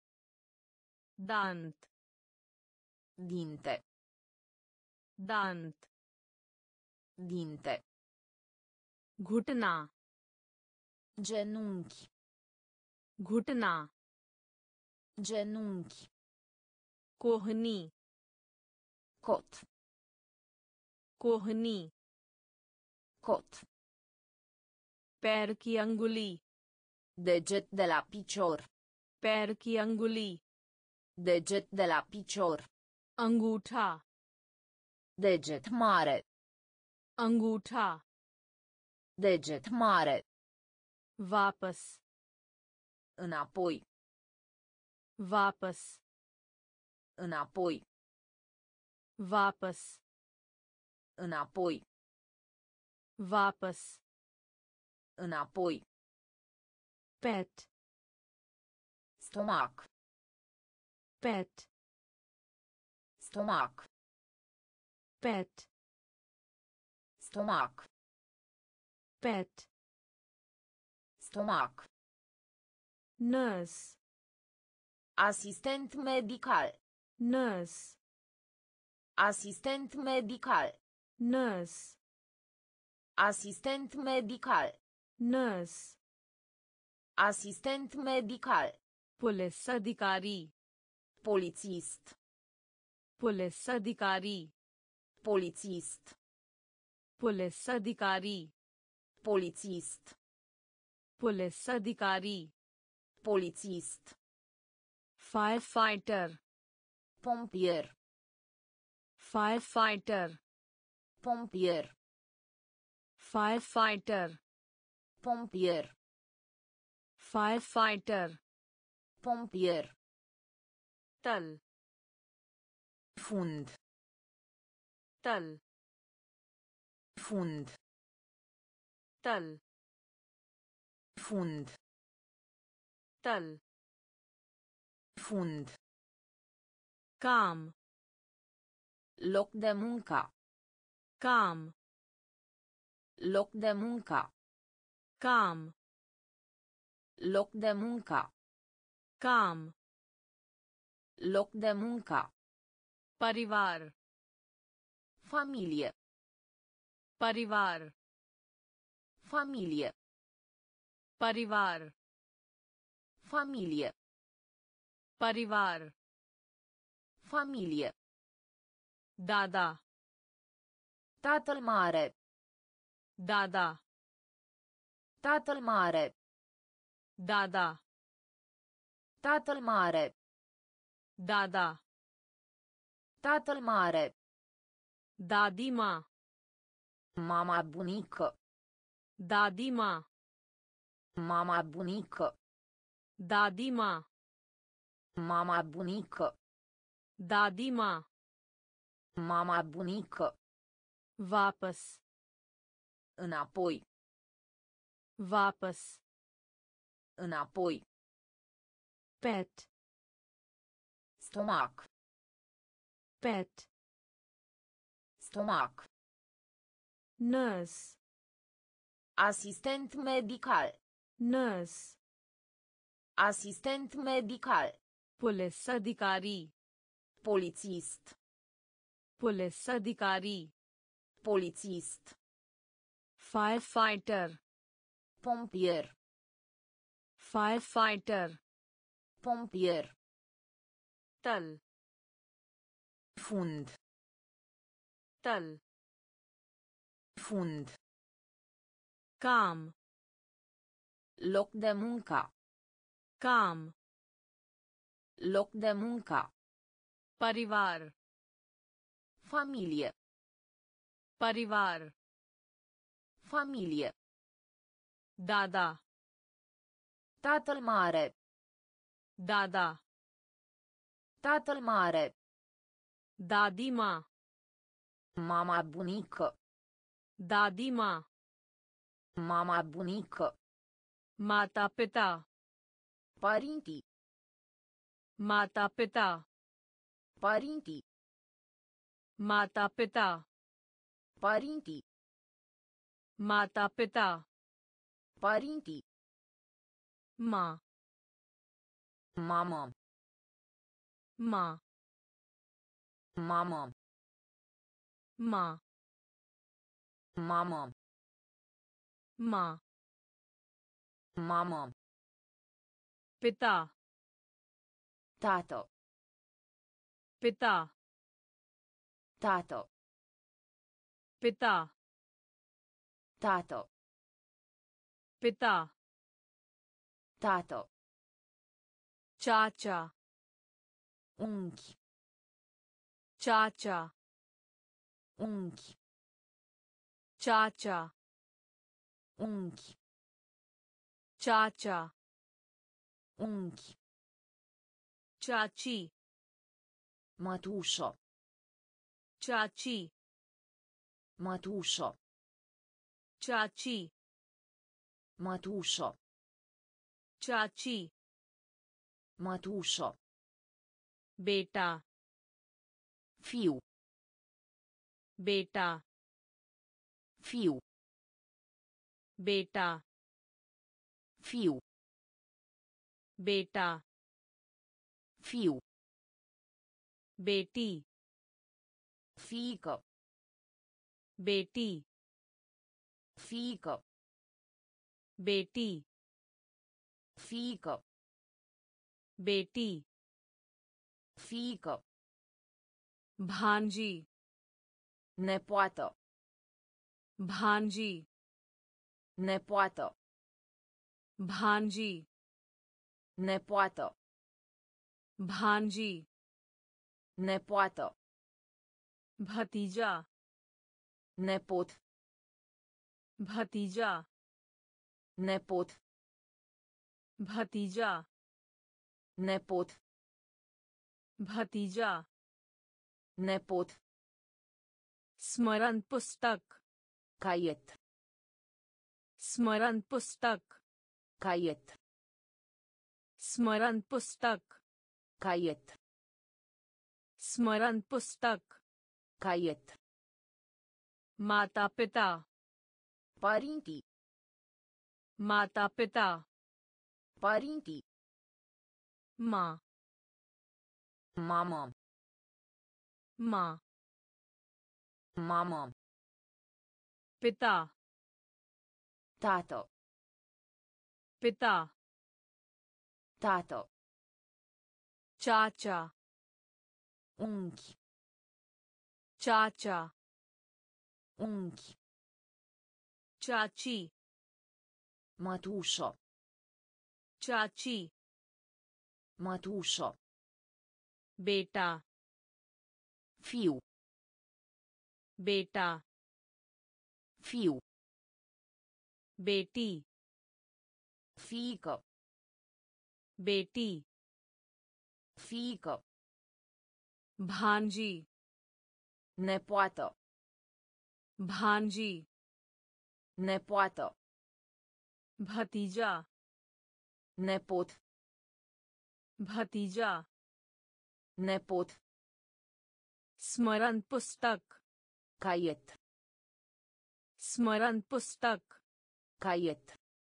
दांत Dinte. दांत Dinte. घुटना Genunchi. घुटना Genunchi. कोहनी Cot. कोहनी Cot. पैर की अंगुली Deget de la picior. पैर की अंगुली Deget de la picior. अंगूठा Deget mare. अंगूठा Deget mare. वापस Înapoi. वापस Înapoi. वापस Înapoi. वापस Înapoi. पेट Stomac. पेट Stomac. पेट Stomac. पेट Stomac. nurse Asistent medical. nurse Asistent medical. nurse Asistent medical. nurse Asistent medical. Police अधिकारी Polițist. पुलिस अधिकारी Polițist. पुलिस अधिकारी Polițist. पुलिस अधिकारी polițist, firefighter pompier, firefighter pompier, firefighter pompier, firefighter pompier, तल fund, तल fund, तल fund, तल fund, काम loc de muncă, काम loc de muncă, काम loc de muncă, काम loc de muncă, परिवार familie, परिवार familie, परिवार familie, परिवार familie, दादा tatăl mare, दादा tatăl mare, दादा tatăl mare, दादा tatăl mare, दादी माँ mama bunică, दादी माँ mama bunică, दादी माँ mama bunică, दादी माँ mama bunică, वापस înapoi, वापस înapoi, पेट stomac, पेट stomac, nurse asistent medical, nurse asistent medical, police अधिकारी polițist, पुलिस अधिकारी polițist, firefighter pompier, firefighter pompier, तल fund, तल fund, काम loc de muncă, काम loc de muncă, परिवार familie, परिवार familie, दादा tatăl mare, दादा tatăl mare, दादी माँ mama bunică, दादी माँ mama bunică, माता पिता părinții, माता पिता părinții, माता पिता părinții, माता पिता părinții, माँ mamă, माँ mamă, माँ mamă, माँ mamă, पिता tată, पिता tată, पिता tată, पिता tată, चाचा unchi, चाचा unchi, चाचा unchi, चाचा unchi, चाची mătușă, चाची mătușă, चाची mătușă, चाची mătușă, बेटा fiu, बेटा fiu, बेटा fiu, बेटा fiu, बेटी fiică, बेटी fiică, बेटी fiică, बेटी fiică, भांजी nepoată, भांजी nepoată, भांजी nepoată, भांजी nepoată, भतीजा nepot, भतीजा nepot, भतीजा nepot, भतीजा nepot, स्मरण पुस्तक caiet, स्मरण पुस्तक caiet, स्मरण पुस्तक caiet, स्मरण पुस्तक caiet, माता पिता părinții, माता पिता părinții, माँ mamă, माँ mamă, पिता tată, पिता tată, चाचा unchi, चाचा unchi, चाची mătușă, चाची mătușă, बेटा fiu, बेटा fiu, बेटी fiică, बेटी fiică, भांजी nepoată, भांजी nepoată, भतीजा nepot, भतीजा nepot, स्मरण पुस्तक caiet, स्मरण पुस्तक caiet,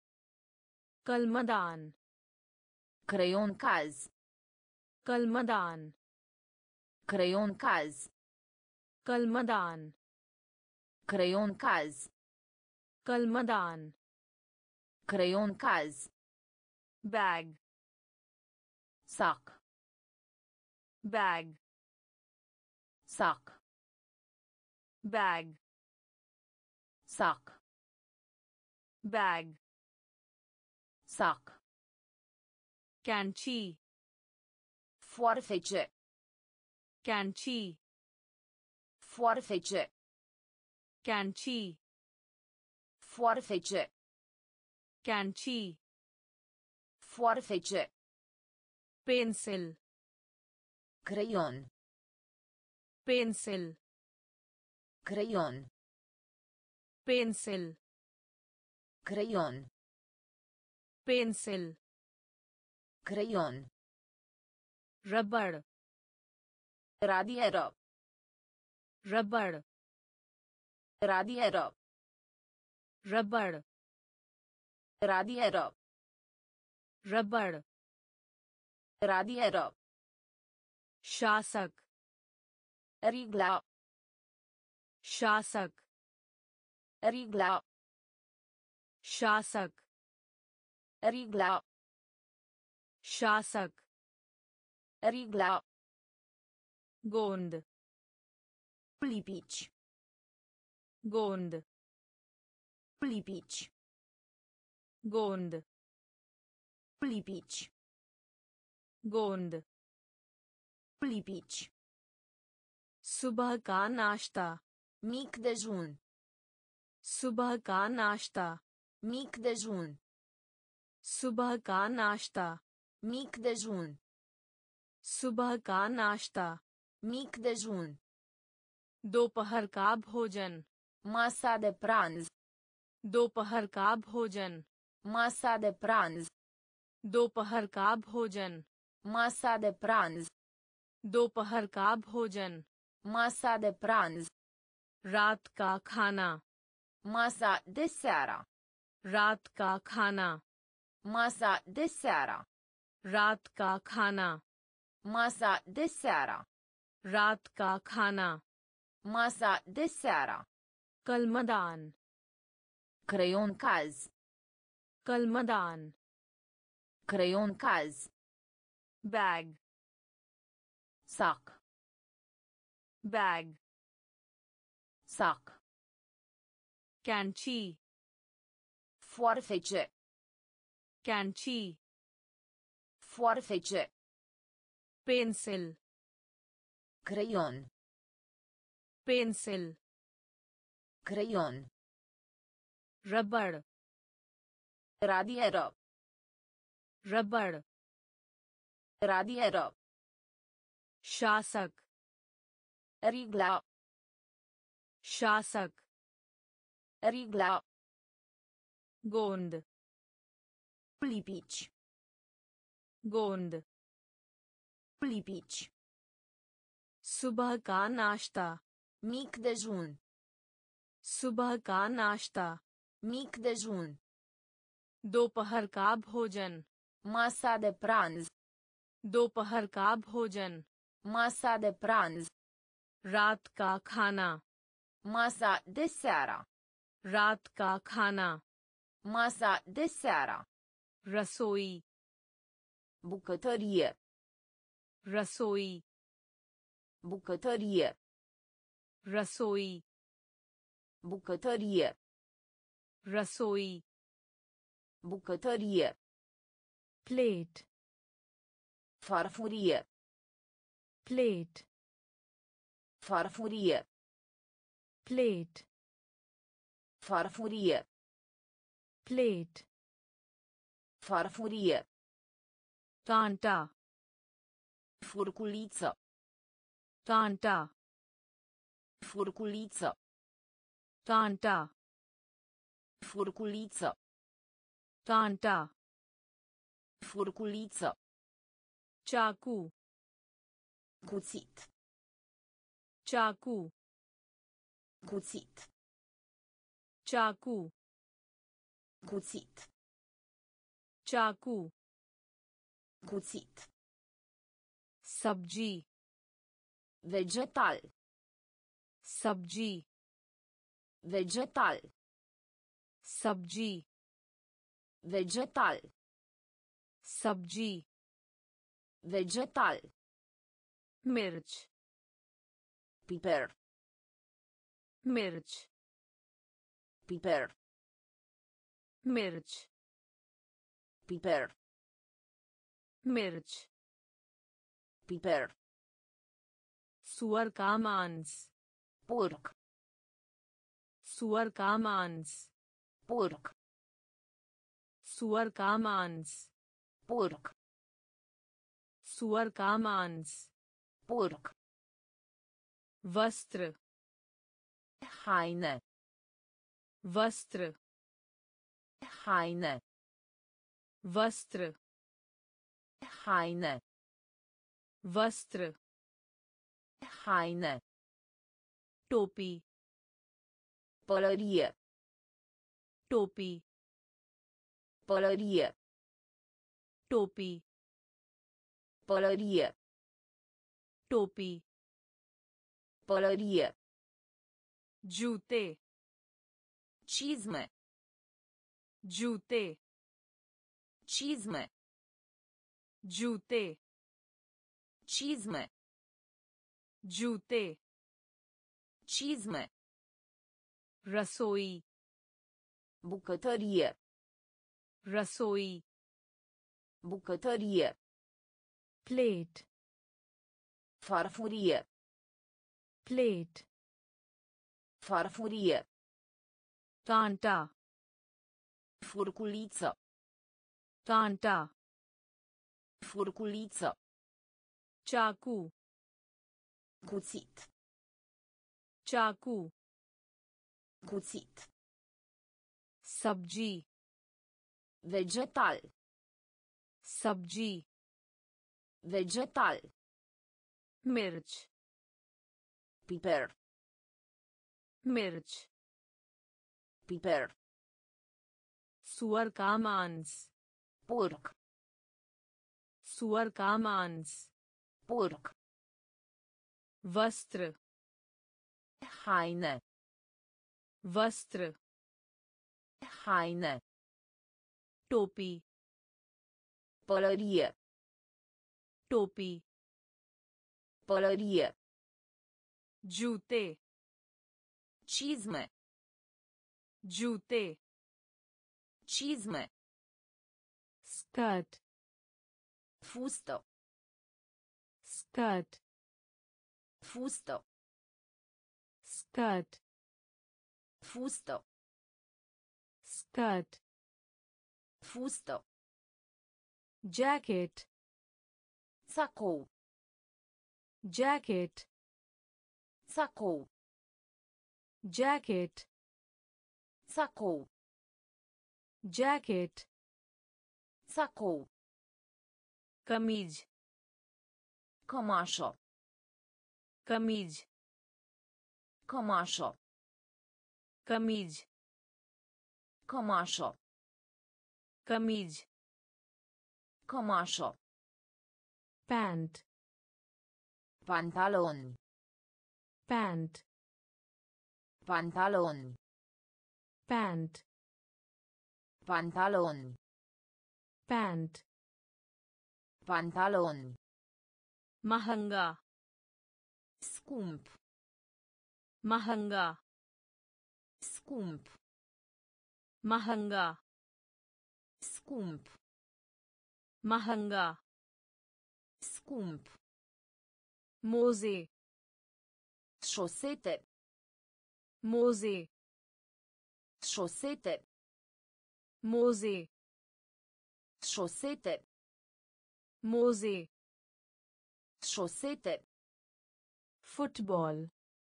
कलमदान creion caz, कलमदान creion caz, कलमदान creion caz, कलमदान creion caz, bag sac, bag sac, bag sac, bag sac, कैंची foarfece, कैंची foarfece, कैंची foarfece, कैंची foarfece, pencil creion, pencil creion, pencil creion, pencil creion, रबड़ radieră, रबड़ radieră, रबड़ radieră, रबड़ radieră, शासक rigla, शासक rigla, शासक rigla, शासक rigla, गोंद lipici, गोंद lipici, गोंद lipici, गोंद lipici, सुबह का नाश्ता mic dejun, सुबह का नाश्ता mic dejun, सुबह का नाश्ता mic dejun, सुबह का नाश्ता mic dejun, दोपहर का भोजन masa de pranz, दोपहर का भोजन masa de pranz, दोपहर का भोजन masa de pranz, दोपहर का भोजन masa de pranz, रात का खाना masa de seara, रात का खाना masa de seara, रात का खाना masa de seara, रात का खाना masa de seara, कलमदान creion caz, कलमदान creion caz, bag sac, bag sac, कैंची foarfece, कैंची, foarfece, pencil, creion, pencil, creion, रबड़, radieră, रबड़, radieră, शासक, rigla, शासक, rigla, गोंद, lipici, गोंद, lipici, सुबह का नाश्ता, mic dejun, सुबह का नाश्ता, mic dejun, दोपहर का भोजन, masa de pranz, दोपहर का भोजन, masa de pranz, रात का खाना, masa de seara, रात का खाना, masa de seara, रसोई, bucătărie, रसोई, bucătărie, रसोई, bucătărie, रसोई, bucătărie, plate, farfurie, plate, farfurie, plate, farfurie, plate, farfurie, कांटा, furculiță, कांटा, furculiță, कांटा, furculiță, कांटा, furculiță, चाकू, cuțit, चाकू, cuțit, चाकू, cuțit, चाकू, cuțit, सब्जी, vegetal, सब्जी, vegetal, सब्जी, vegetal, सब्जी, vegetal, मिर्च, piper, मिर्च, piper, मिर्च, piper, मिर्च, piper, सुअर का मांस, porc, सुअर का मांस, porc, सुअर का मांस, porc, सुअर का मांस, porc, वस्त्र, haine, वस्त्र, haine, वस्त्र, haine, वस्त्र, haine, टोपी, pălărie, टोपी, pălărie, टोपी, pălărie, टोपी, pălărie, जूते, cizme, जूते, cizme, जूते, cizme, जूते, cizme, रसोई, bucătărie, रसोई, bucătărie, plate, farfurie, plate, farfurie, कांटा, furculiță, कांटा, furculiță, चाकू, cuțit, चाकू, cuțit, सब्जी, vegetal, सब्जी, vegetal, मिर्च, piper, मिर्च, piper, सुअर का मांस, porc, सुअर का मांस, porc, वस्त्र, haine, वस्त्र, haine, टोपी, pălărie, टोपी, pălărie, जूते, cizme, जूते, cizme, skirt, Fustă. skirt, Fustă. skirt, Fustă. skirt, Fustă. jacket, Sacou. jacket, Sacou. jacket, Sacou. jacket, Sacou. कमीज, Cămașă. कमीज, Cămașă. कमीज, Cămașă. कमीज, Cămașă. pant, Pantaloni. pant, Pantaloni. pant, Pantaloni. pant, Pantaloni. महंगा, Scump. महंगा, Scump. महंगा, Scump. महंगा, Scump. मोजे, Șosete. मोजे, Șosete. मोजे, Șosete. मोजे, Șosete. football,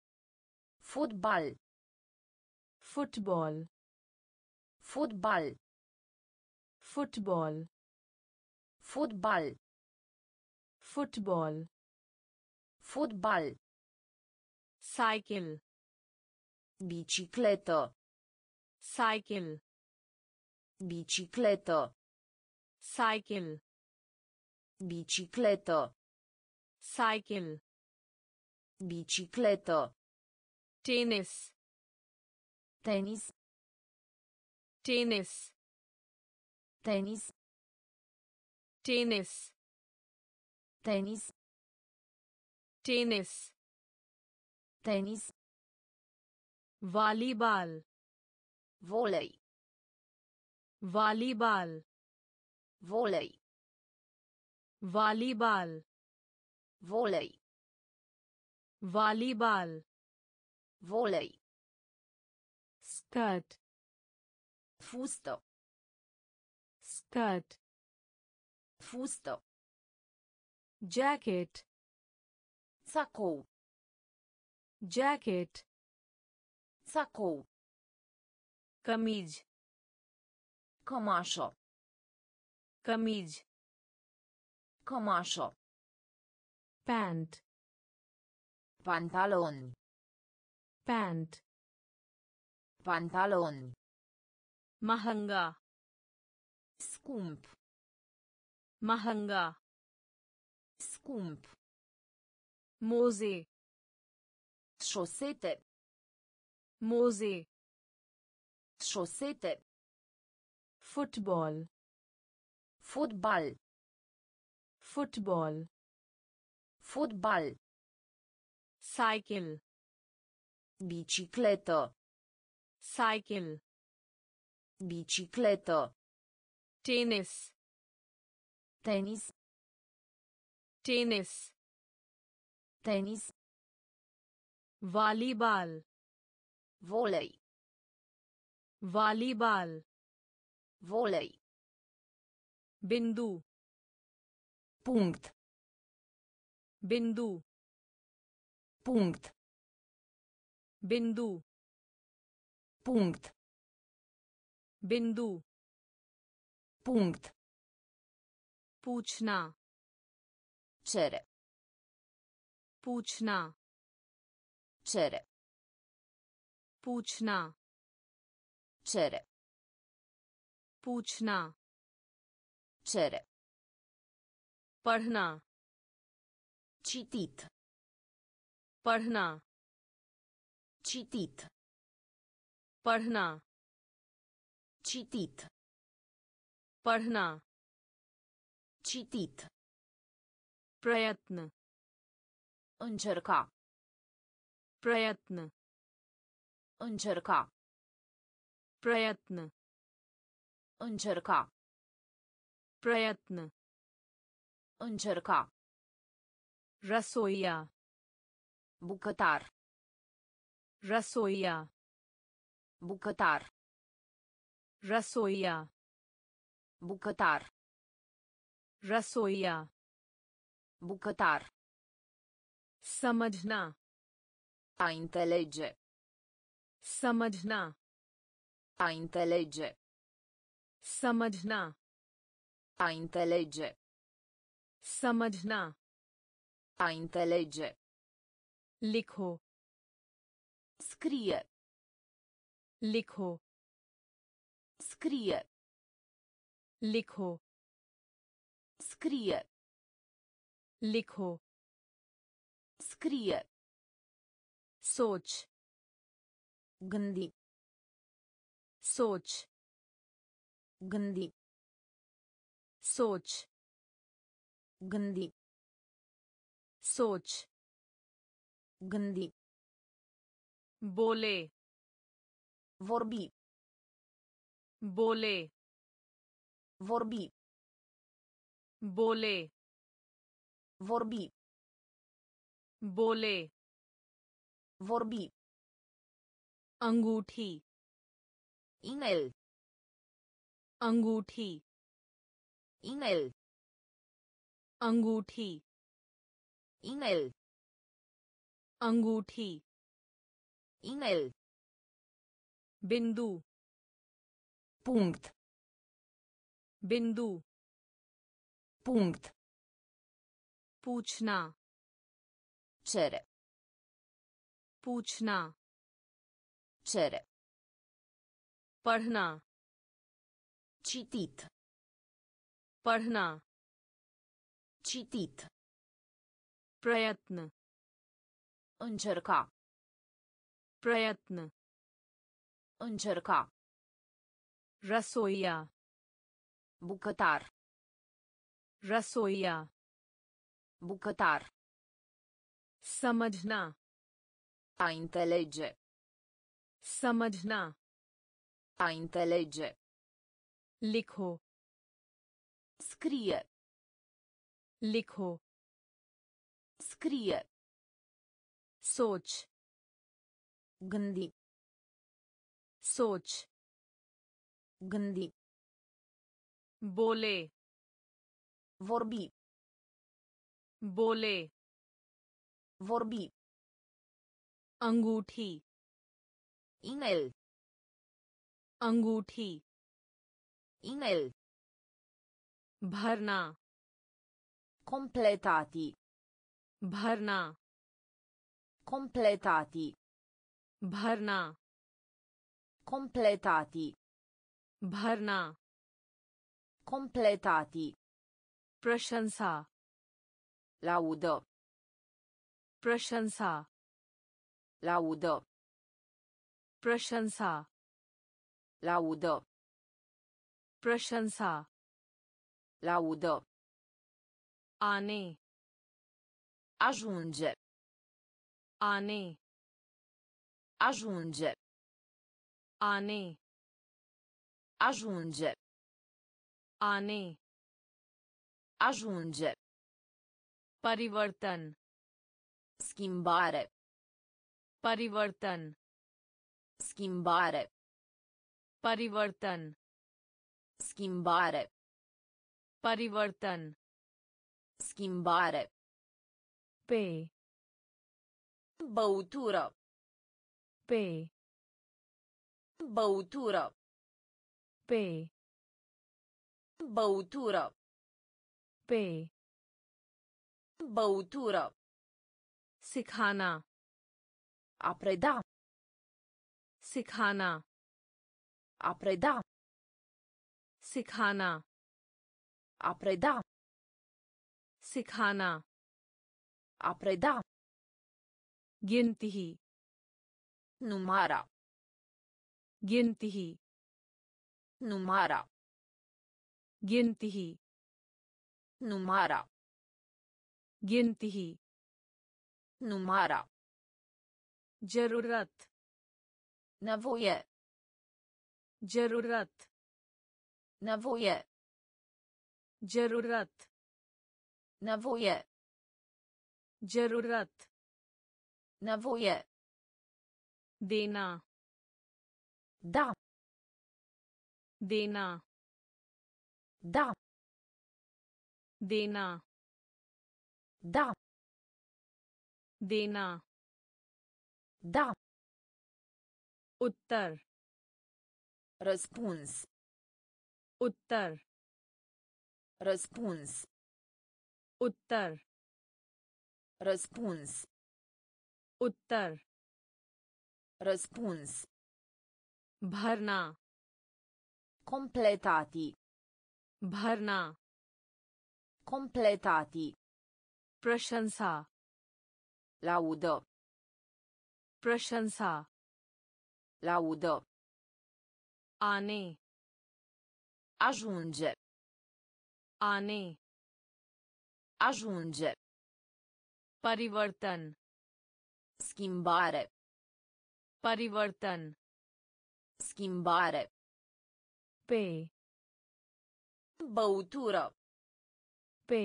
Fotbal. football, Fotbal. football, Fotbal. football, Fotbal. cycle, Bicicletă. cycle, Bicicletă. cycle, Bicicletă. cycle, Bicicletă. tennis, Tenis. tennis, Tenis. tennis, Tenis. tennis, Tenis. volleyball, Volei. volleyball, Volei. volleyball, Volei. volleyball, Volei. skirt, Fustă. skirt, Fustă. jacket, Sacou. jacket, Sacou. कमीज, Cămașă. कमीज, Cămașă. pant, Pantaloni. pant, Pantaloni. महंगा, Scump. महंगा, Scump. मोजे, Șosete. मोजे, Șosete. football, Fotbal. football, Fotbal. cycle, Bicicletă. cycle, Bicicletă. tennis, Tenis. tennis, Tenis. volleyball, Volei. volleyball, Volei. बिंदु, Punct. बिंदु, Punct. बिंदु, Punct. बिंदु, Punct. पूछना, Cere. पूछना, Cere. पूछना, Cere. पूछना, Cere. पढ़ना, Citit. पढ़ना, Citit. पढ़ना, Citit. पढ़ना, Citit. प्रयत्न, Încerca. प्रयत्न, Încerca. प्रयत्न, Încerca. प्रयत्न încerca, रसोइया bucătar, रसोइया bucătar, रसोइया bucătar, रसोइया bucătar, समझना a înțelege, समझना a înțelege, समझना a înțelege, समझना a înțelege, लिखो scrie, लिखो scrie, लिखो scrie, लिखो scrie, सोच gândi, सोच gândi, सोच gândi, सोच gândi, बोले vorbi, बोले vorbi, बोले vorbi, बोले vorbi, अंगूठी inel, अंगूठी inel, अंगूठी inel, अंगूठी inel, बिंदु punct, बिंदु punct, पूछना cere, पूछना cere, पढ़ना citit, पढ़ना citit, प्रयत्न încerca, प्रयत्न încerca, रसोइया bucătar, रसोइया bucătar, समझना a înțelege, समझना a înțelege, लिखो scrie, लिखो scrie, सोच gândi, सोच gândi, बोले vorbi, बोले vorbi, अंगूठी inel, अंगूठी inel, भरना completati, भरना completati, भरना completati, भरना completati, प्रशंसा laudă, प्रशंसा laudă, प्रशंसा laudă, प्रशंसा laudă, आने ajunge, आने ajunge, आने ajunge, आने ajunge, परिवर्तन schimbare, परिवर्तन schimbare, परिवर्तन schimbare, परिवर्तन schimbare, पे băutură, पे băutură, पे băutură, पे băutură, सिखाना a preda, सिखाना a preda, सिखाना a preda, सिखाना a preda, गिनती numara, गिनती numara, गिनती numara, गिनती numara, जरूरत nevoie, जरूरत nevoie, जरूरत Nevoie. जरूरत Nevoie. देना Da. देना Da. देना Da. देना Da. उत्तर Răspuns. उत्तर Răspuns. उत्तर Răspuns. उत्तर Răspuns. भरना Completati. भरना Completati. प्रशंसा Laudă. प्रशंसा Laudă. आने Ajunge. आने Ajunge. परिवर्तन Schimbare. परिवर्तन Schimbare. पे Băutură. पे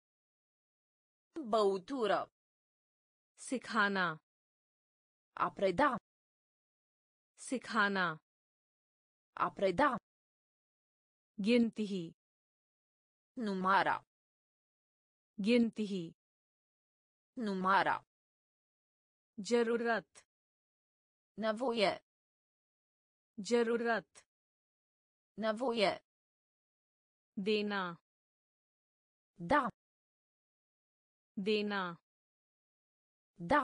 Băutură. सिखाना A preda. सिखाना A preda. गिनती ही Numara. गिनती ही Numara. जरूरत Nevoie. जरूरत Nevoie. देना Da. देना Da.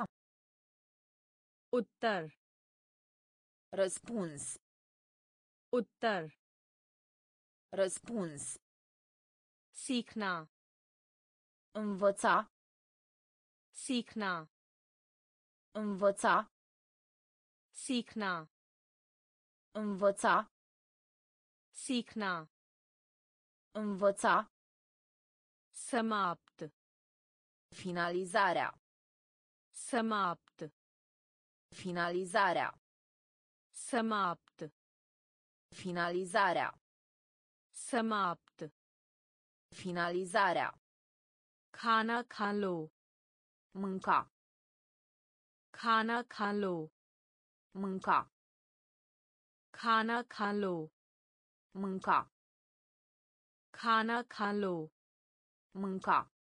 उत्तर Răspuns. उत्तर Răspuns. सीखना Învăța. सीखना Învăța. सीखना Învăța. सीखना Învăța. समाप्त Finalizarea. समाप्त Finalizarea. समाप्त Finalizarea. समाप्त Finalizarea. खाना खा लो Mânca. खाना खा लो Mânca. खाना खा लो Mânca. खाना खा लो Mânca.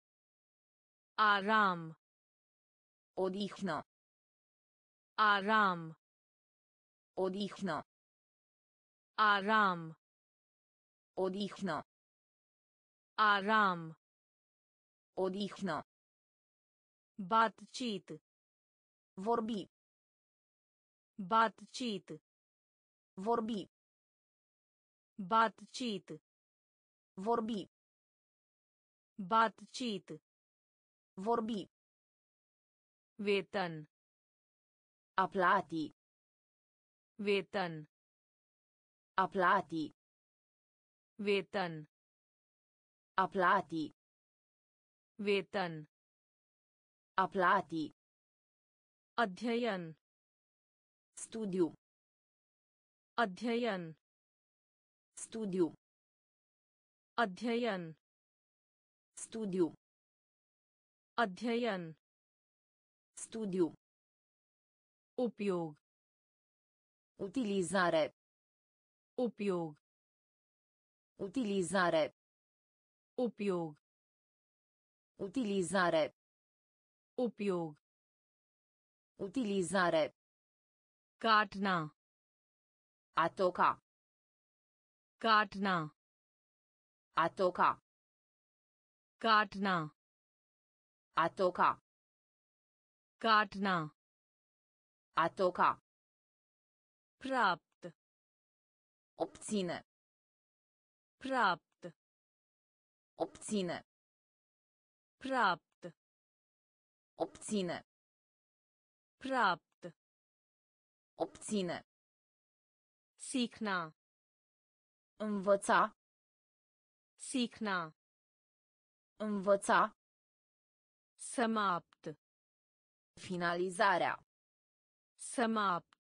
आराम Odihnă. आराम Odihnă. आराम Odihnă. आराम Odihnă. बातचीत Vorbi. बातचीत Vorbi. बातचीत Vorbi. बातचीत Vorbi. वेतन A plati. वेतन A plati. वेतन A plati. वेतन A plati. अध्ययन Studiu. अध्ययन Studiu. अध्ययन Studiu. अध्ययन Studiu. उपयोग Utilizare. उपयोग Utilizare. उपयोग Utilizare. उपयोग Utilizare. काटना A toca. काटना A toca. काटना A toca. काटना A toca. प्राप्त Obține. प्राप्त Obține. प्राप्त Obține. प्राप्त Obține. सीखना Învăța. सीखना Învăța. समाप्त Finalizarea. समाप्त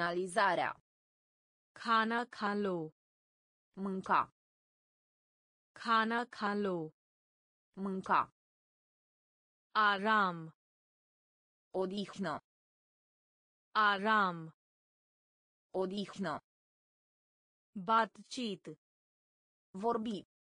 Finalizarea. खाना खा लो Mânca. खाना खा लो. Mânca. आराम. Odihnă. आराम. Odihnă. बातचीत. Vorbi.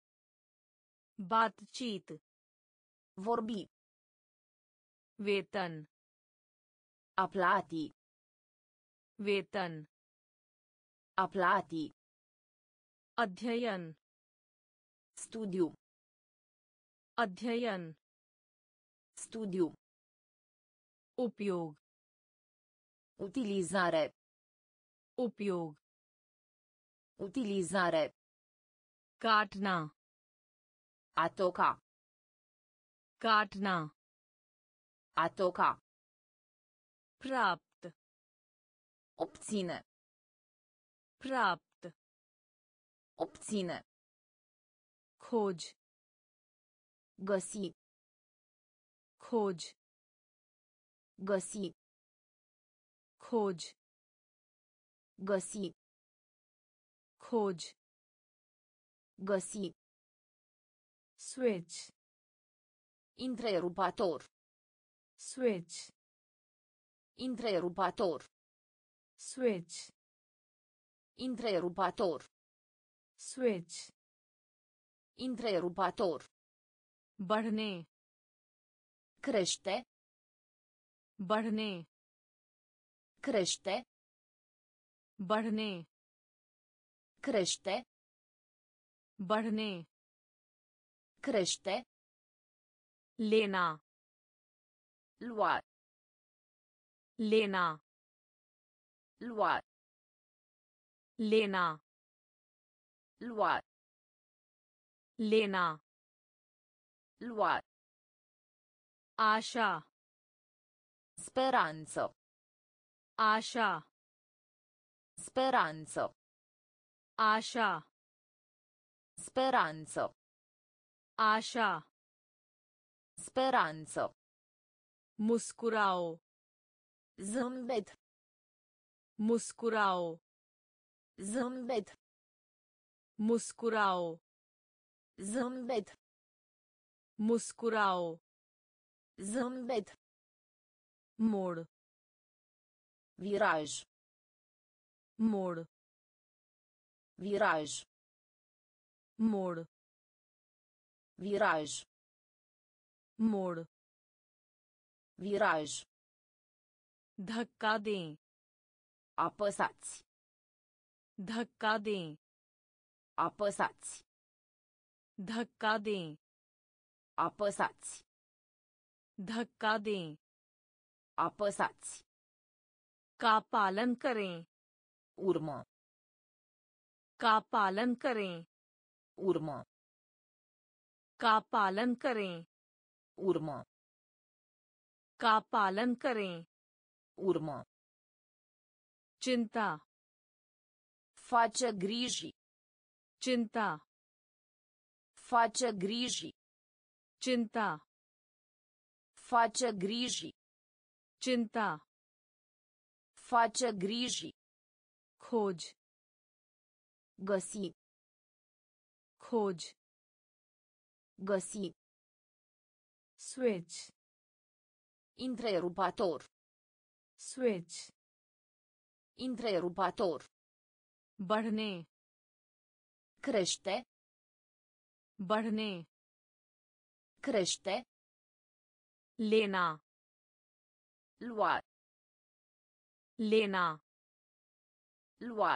बातचीत. Vorbi. वेतन. A plati. वेतन. A plati. अध्ययन. Studiu. अध्ययन. Studiu. उपयोग. Utilizare. उपयोग. Utilizare. काटना. A toca. काटना. A toca. प्राप्त. Obține. प्राप्त. Obține. खोज. Găsi. खोज. Găsi. खोज. Găsi. खोज. Găsi. switch. Întrerupator. switch. Întrerupator. switch. Întrerupator. switch. Întrerupator. बढ़ने. Crește. बढ़ने. Crește. बढ़ने. Crește. बढ़ने. Crește. लेना. Lua. लेना. Lua. लेना. Lua. लेना. Lua. आशा. Speranță. आशा. Speranță. आशा. Speranță. आशा. Speranță. मुस्कुराओ. Zâmbet. मुस्कुराओ. Zâmbet. मुस्कुराओ. Zâmbet. मुस्कुराओ. Zâmbet. मोड़. Viraj. मोड़. Viraj. मोड़. Viraj. मोड़. Viraj. धक्का दें. Apăsați. धक्का दें. Apăsați. धक्का दें. Apăsați. धक्का दें. Apăsați. का पालन करें. Urmă. का पालन करें. Urmă. का पालन करें. Urmă. का पालन करें. Urmă. चिंता. Face griji. चिंता. Face griji. चिंता. Face griji. चिंता. Face griji. खोज. Găsi. खोज. Găsi. switch. Întrerupator. switch. Întrerupator. बढ़ने. Crește. बढ़ने. Crește. लेना. Lua. लेना. Lua.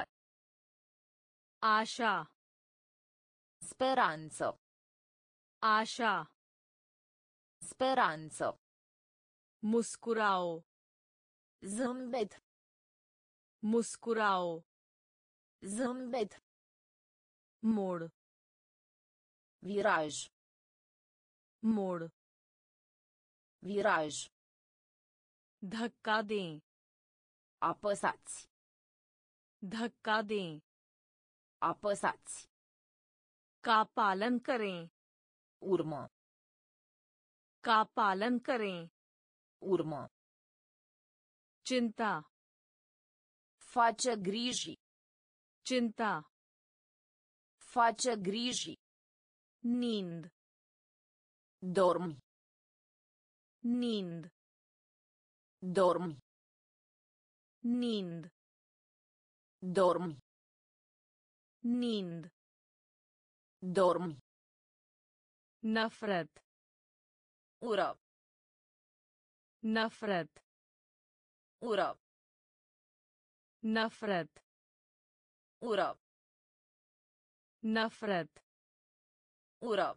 आशा. Speranță. आशा. Speranță. मुस्कुराओ. Zâmbet. मुस्कुराओ. Zâmbet. मोड़. Viraj. मोड़. Viraj. धक्का दें. Apăsați. धक्का दें. Apăsați. का पालन करें. Urmă. का पालन करें. Urmă. चिंता. Face griji. चिंता. Face griji. नींद Dormi. नींद Dormi. नींद Dormi. नींद Dormi. नफरत Ură. नफरत Ură. नफरत Ură. नफरत Ură.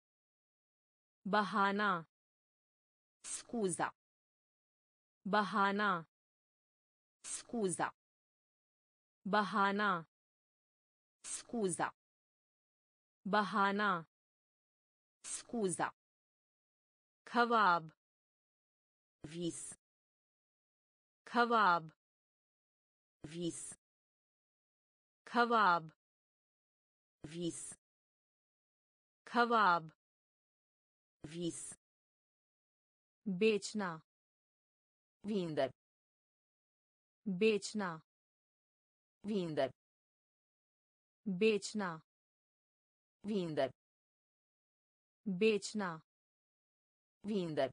बहाना Scuza. बहाना Scuza. बहाना Scuza. बहाना Scuza. ख्वाब Vis. ख्वाब Vis. ख्वाब Vis. ख्वाब Vis. बेचना Vinde. बेचना Vinde. बेचना Vinde. बेचना Vinde.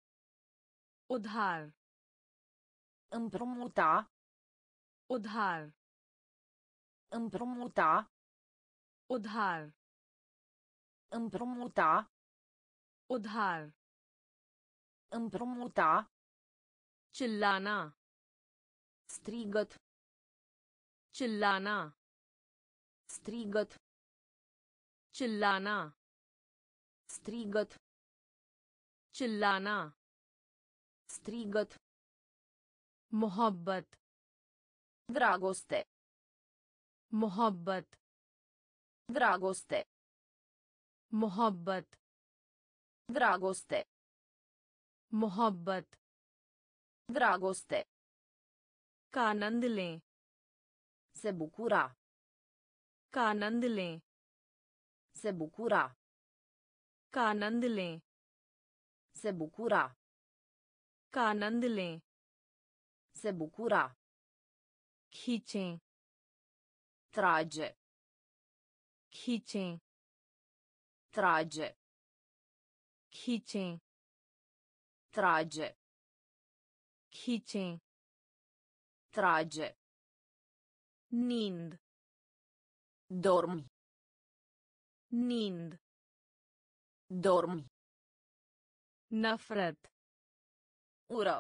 उधार Împrumuta. उधार Împrumuta. उधार Împrumuta. उधार Împrumuta. चिल्लाना Strigăt. चिल्लाना Strigăt. चिल्लाना Strigăt. चिल्लाना Strigăt. मोहब्बत Dragoste. मोहब्बत Dragoste. मोहब्बत Dragoste. मोहब्बत Dragoste. का आनंद लें Se bucura. का आनंद लें Se bucura. का आनंद लें Se bucura. का आनंद लें Se bucura. खींचें Trage. खींचें Trage. खींचें Trage. खींचें Trage. नींद Dormi. नींद Dormi. नफरत Ură.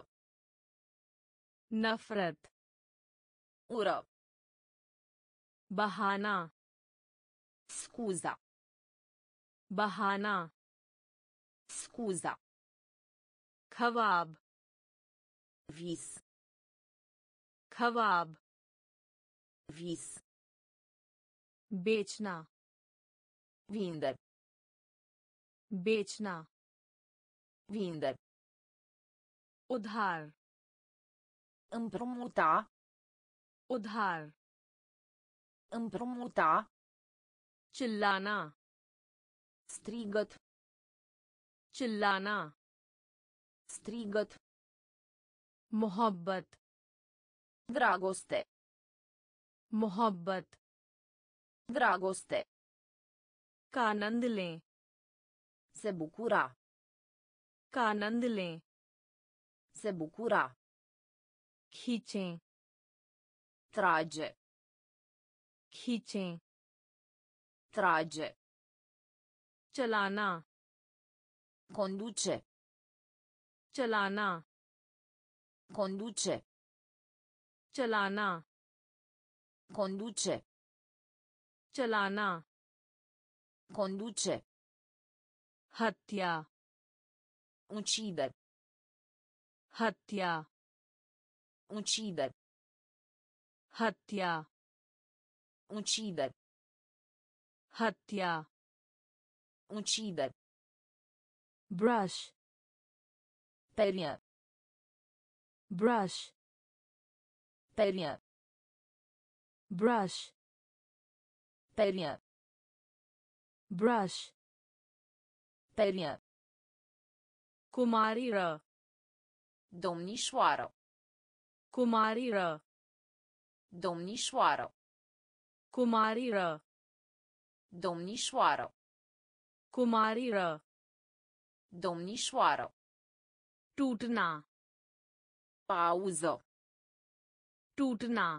नफरत Ură. बहाना Scuza. बहाना Scuza. ख्वाब Vis. ख्वाब Vis. बेचना Vinde. बेचना Vinde. उधार Împrumuta. उधार Împrumuta. चिल्लाना Strigăt. चिल्लाना Strigăt. मोहब्बत Dragoste. मोहब्बत Dragoste. का आनंद लें Se bucura. का आनंद लें Se bucura. खींचें Trage. खींचें Trage. चलाना Conduce. चलाना Conduce. चलाना Conduce. चलाना Conduce. हत्या Ucide. हत्या Ucide. हत्या Ucide. हत्या Ucide. brush Perie. brush Perie. brush Perie. brush Perie. कुमारी र Domnișoară. कुमारी र Domnișoară. कुमारी र Domnișoară. कुमारीरă domnișoară, टूटना pauză, टूटना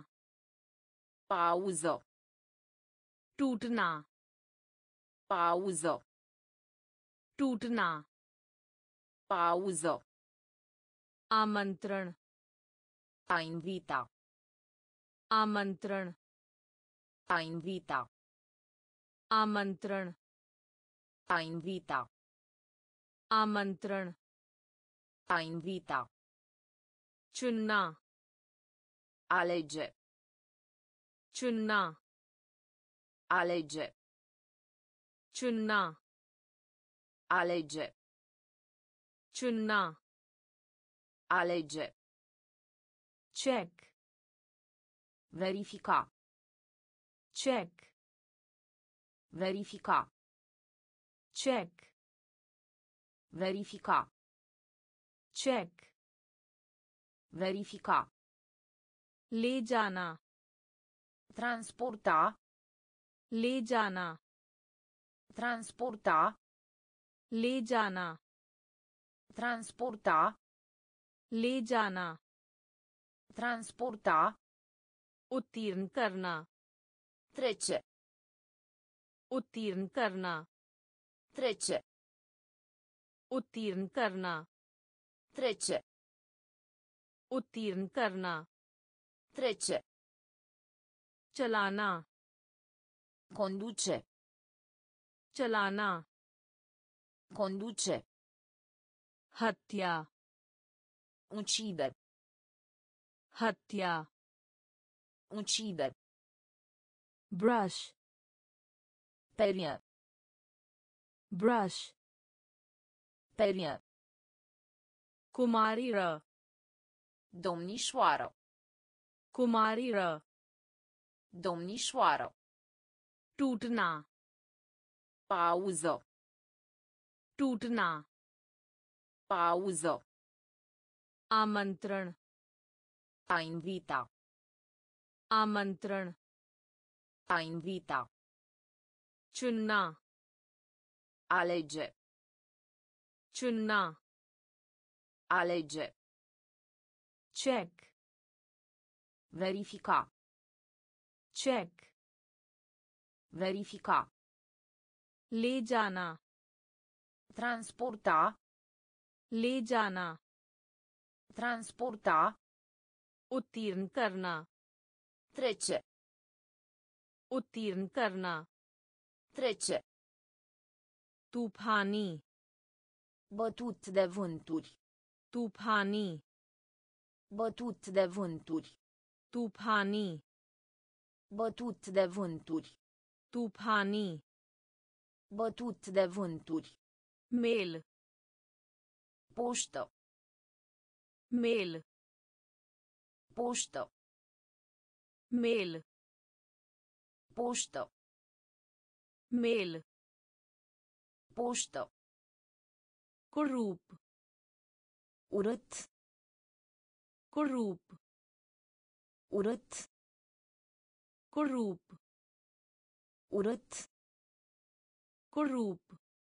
pauză, टूटना pauză, टूटना pauză, आमंत्रण a invita, आमंत्रण a invita, आमंत्रण a invita, आमंत्रण a invita, चुनना alege, चुनना alege, चुनना alege, चुनना alege, check verifica, check verifica, check verifica, check verifica, ले जाना transporta, ले जाना transporta, ले जाना transporta, ले जाना transporta, उत्तीर्ण करना trece, उत्तीर्ण करना trece, उत्तीर्ण करना trece, उत्तीर्ण करना trece, चलाना conduce, चलाना conduce, हत्या uccide, हत्या uccide, brush perie, brush perie, कुमारीरă domnișoară, कुमारीरă domnișoară, टूटना pauză, टूटना pauză, आमंत्रण a invita, आमंत्रण a invita, चुनना alege, चुनना alege, check verifica, check verifica, ले जाना transporta, ले जाना transporta, उत्तीर्ण करना trece, उत्तीर्ण करना trece, तूफानी bătut de vânturi, तूफानी bătut de vânturi, तूफानी bătut de vânturi, तूफानी bătut de vânturi, mail poștă, mail poștă, mail poștă, mail poștă, कुरूप urât, कुरूप urât, कुरूप urât, कुरूप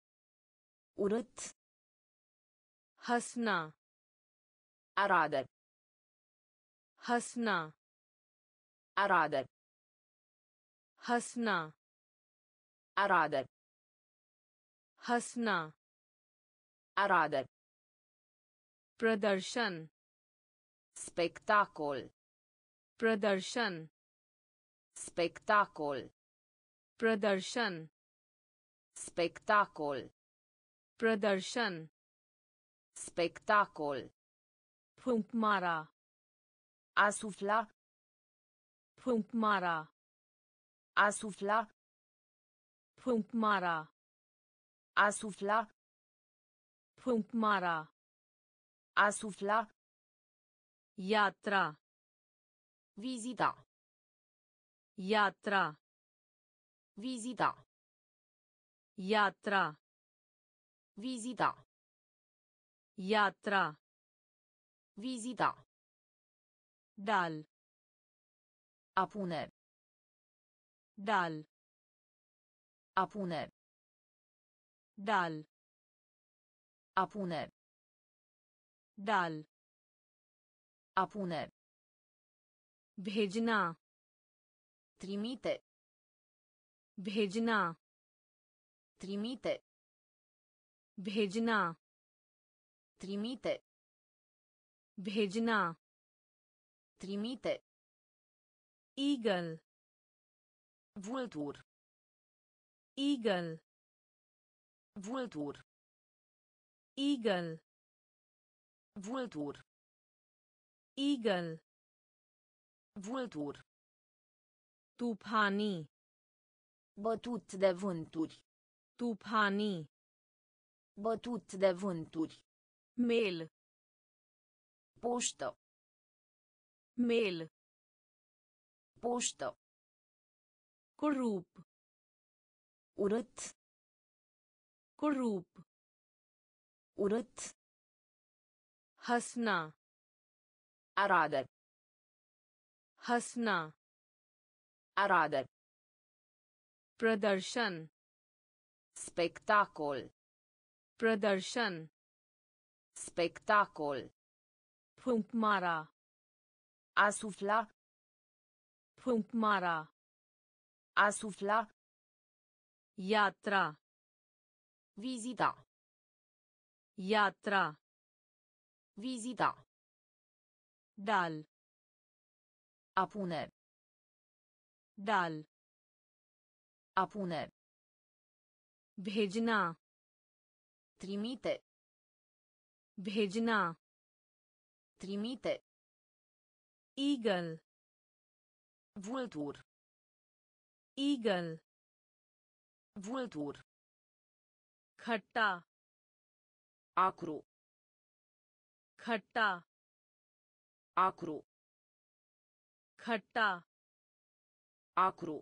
urât, हंसना arade, हंसना arade, हंसना arade, हंसना arade, प्रदर्शन spectacol, प्रदर्शन spectacol, प्रदर्शन spectacol, प्रदर्शन spectacol, फूंक मारा asufla, फूंक मारा asufla, फूंक मारा asufla, फूंक मारा asufla, यात्रा vizita, यात्रा vizita, यात्रा vizita, यात्रा vizita, डाल a pune, डाल a pune, Dal. A pune. Dal. A pune. भेजना. Trimite. भेजना. Trimite. भेजना. Trimite. भेजना. Trimite. Eagle. Vultur. Eagle. Vultur. Eagle. Vultur. Eagle. Vultur. तूफानी. Bătut de vânturi. तूफानी. Bătut de vânturi. Mail. Poștă. Mail. Poștă. Corup. Urât. Corup. Urât. हंसना. Arade. हंसना. Arade. प्रदर्शन. Spectacol. प्रदर्शन. Spectacol. फूंक मारा. A sufla. फूंक मारा. A sufla. यात्रा. Vizita. यात्रा. Vizita. डाल. A pune. डाल. A pune. भेजना. Trimite. भेजना. Trimite. Eagle. Vultur. Eagle. Vultur. खट्टा. Acru. खट्टा. Acru. खट्टा. Acru.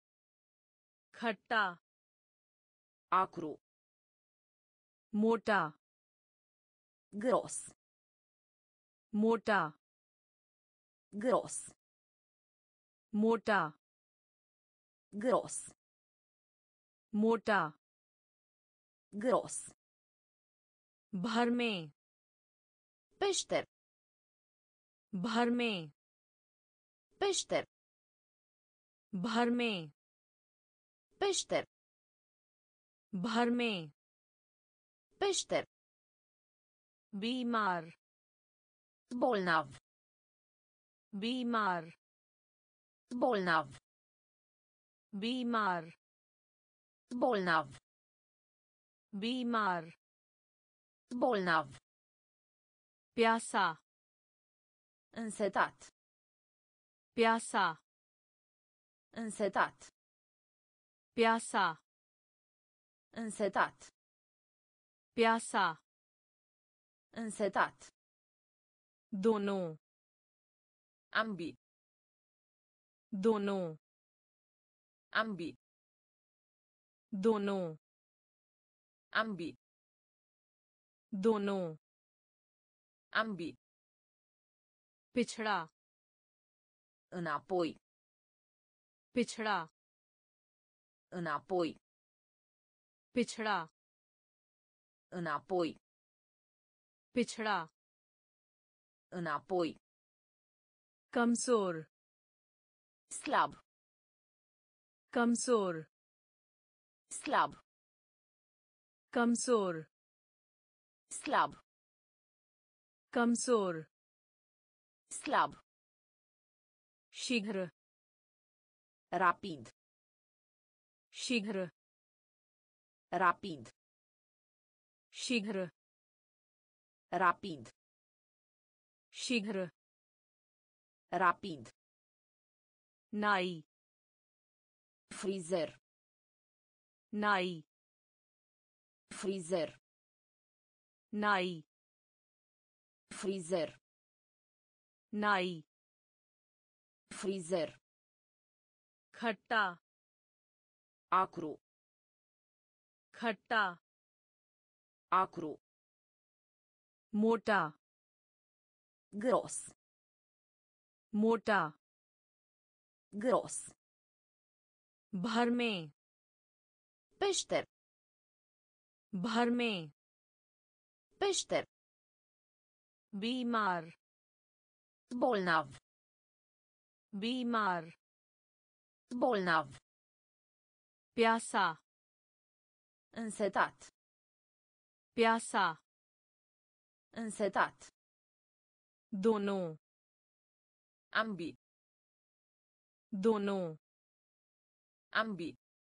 खट्टा. Acru. मोटा. Gros. मोटा. Gros. मोटा. Gros. मोटा. Gros. भर में. Peșter. भर में. Peșter. भर में. Peșter. भर में. Peșter. बीमार. Bolnav. बीमार. Bolnav. बीमार. Bolnav. बीमार. Bolnav. प्यासा. Însetat. प्यासा. Însetat. प्यासा. Însetat. प्यासा. Însetat. दोनों. Ambi. दोनों. Ambi. दोनों. Ambi. दोनों. Ambi. पिछड़ा. Înapoi. पिछड़ा. Înapoi. पिछड़ा. Înapoi. पिछड़ा. Înapoi. कमजोर. Slab. कमजोर. Slab. कमजोर. Slab. कमजोर. Slab. शीघ्र. Rapid. शीघ्र. Rapid. शीघ्र. Rapid. शीघ्र. Rapid. नाई. Frizer. नाई. Frizer. नाई. Frizer. नाई. Frizer. खट्टा. Acru. खट्टा. Acru. मोटा. Gros. मोटा. Gros. भर में. Peșter. भर में Pește. बीमार Bolnav. बीमार Bolnav. प्यासा Însetat. प्यासा Însetat. दोनों Ambii. दोनों Ambii.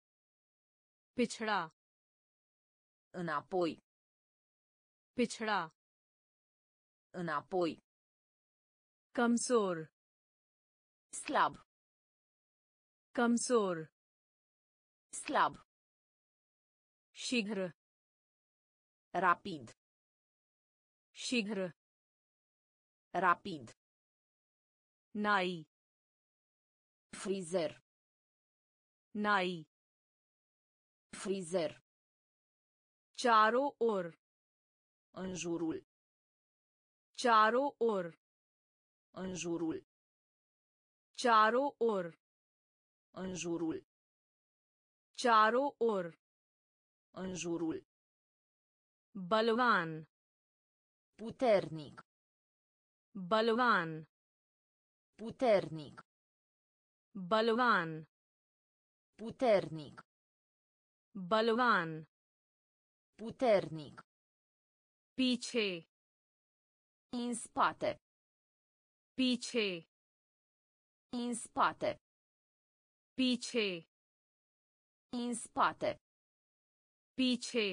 पिछड़ा Înapoi. पिछड़ा Înapoi. कमजोर Slab. कमजोर Slab. शीघ्र Rapid. शीघ्र Rapid. नाई Frizer. नाई Frizer. चारों ओर În jurul. चारों ओर În jurul. चारों ओर În jurul. चारों ओर În jurul. बलवान Puternic. बलवान Puternic. बलवान Puternic. बलवान Puternic. पीछे În spate. पीछे În spate. पीछे În spate. पीछे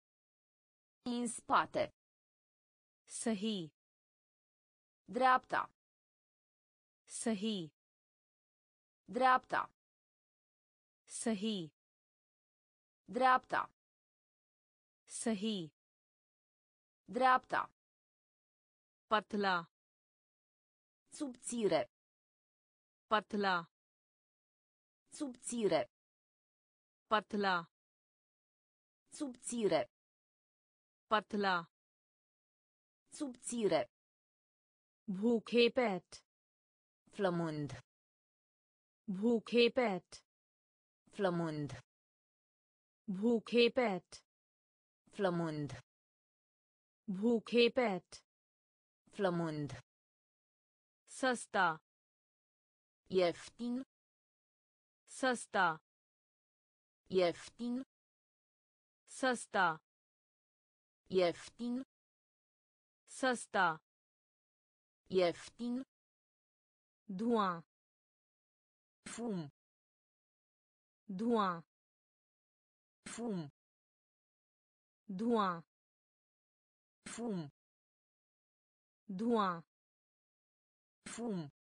În spate. सही Dreapta. सही Dreapta. सही Dreapta. सही Dreapta. पतला Subțire. पतला Subțire. पतला Subțire. पतला Subțire. भूखे पेट Flămând. भूखे पेट Flămând. भूखे पेट Flămând. भूखे पेट Flămând. सस्ता Ieftin. सस्ता Ieftin. सस्ता Ieftin. सस्ता Ieftin. धुआं Fum. धुआं Fum. धुआं Fum. धुआं Fum.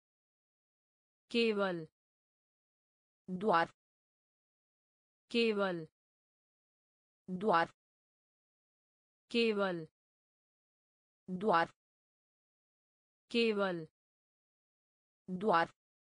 केवल Doar. केवल Doar. केवल Doar. केवल Doar.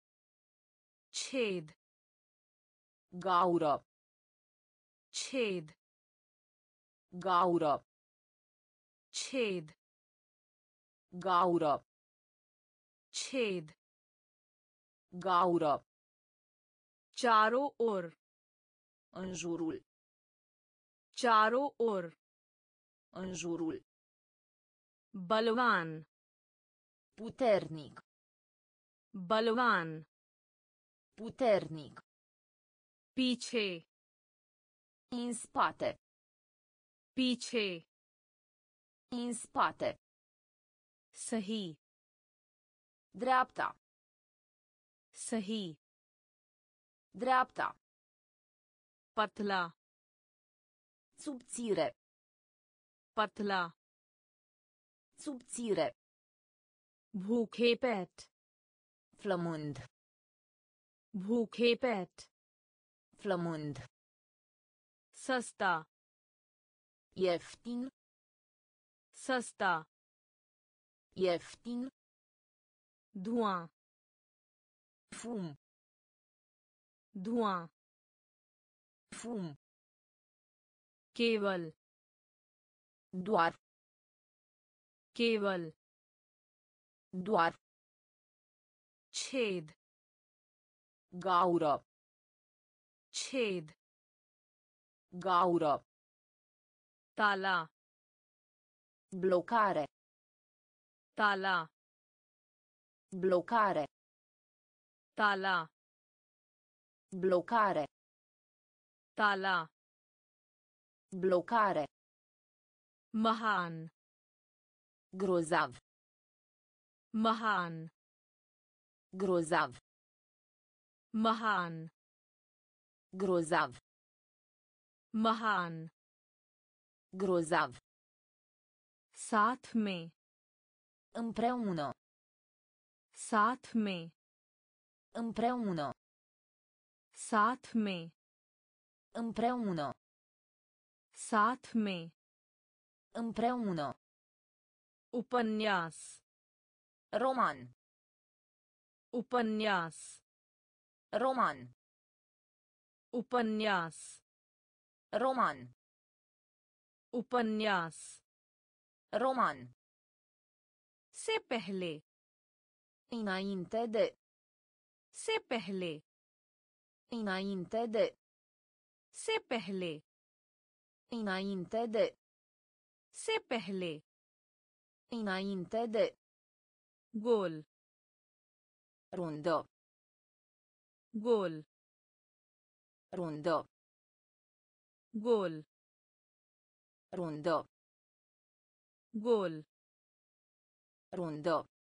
छेद Gaură. छेद Gaură. छेद Gaură. छेद Gaură. चारों ओर În jurul. चारों ओर În jurul. बलवान Puternic. बलवान Puternic. पीछे În spate. पीछे În spate. सही Dreapta. सही Dreapta. पतला Subțire. पतला Subțire. भूखे पेट Flămând. भूखे पेट Flămând. सस्ता Ieftin. सस्ता Ieftin. धुआं Fum. धुआं Fum. केवल Doar. केवल Doar. छेद Gaură. छेद Gaură. ताला Bloccare. ताला Bloccare. ताला Bloccare. ताला Bloccare. महान Grozav. महान Grozav. महान Grozav. महान Grozav. साथ में Împreună. साथ में Împreună. साथ में Împreună. साथ में Împreună. उपन्यास Roman. उपन्यास Roman. उपन्यास Roman. उपन्यास Roman. से पहले Înainte de. से पहले Înainte de. से पहले Înainte de. से पहले Înainte de. गोल Rundă. गोल Rundă. गोल Rundă. गोल Rundă.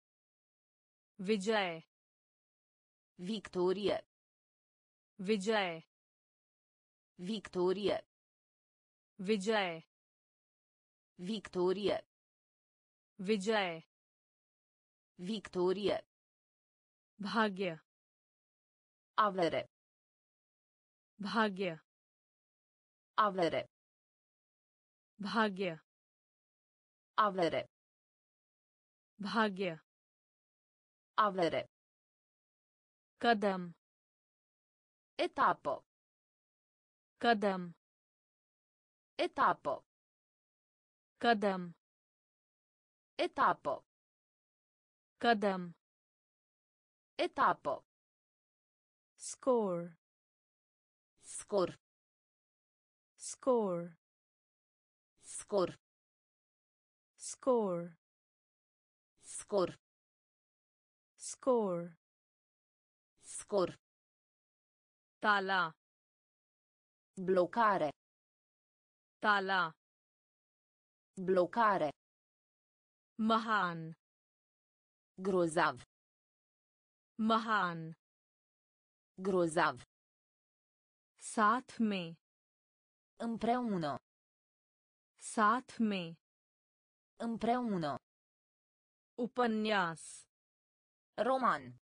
विजय Victorie. विजय Victorie. विजय Victorie. विजय Victorie. भाग्य Avere. भाग्य Avere. भाग्य Avere. भाग्य Avere. कदम Etapă. कदम Etapă. कदम Etapă. कदम Etapă. score Scor. score Scor. score Scor. score Scor. ताला Blocare. ताला Blocare. महान Grozav. महान Grozav. साथ में Împreună. साथ में Împreună. उपन्यास Roman.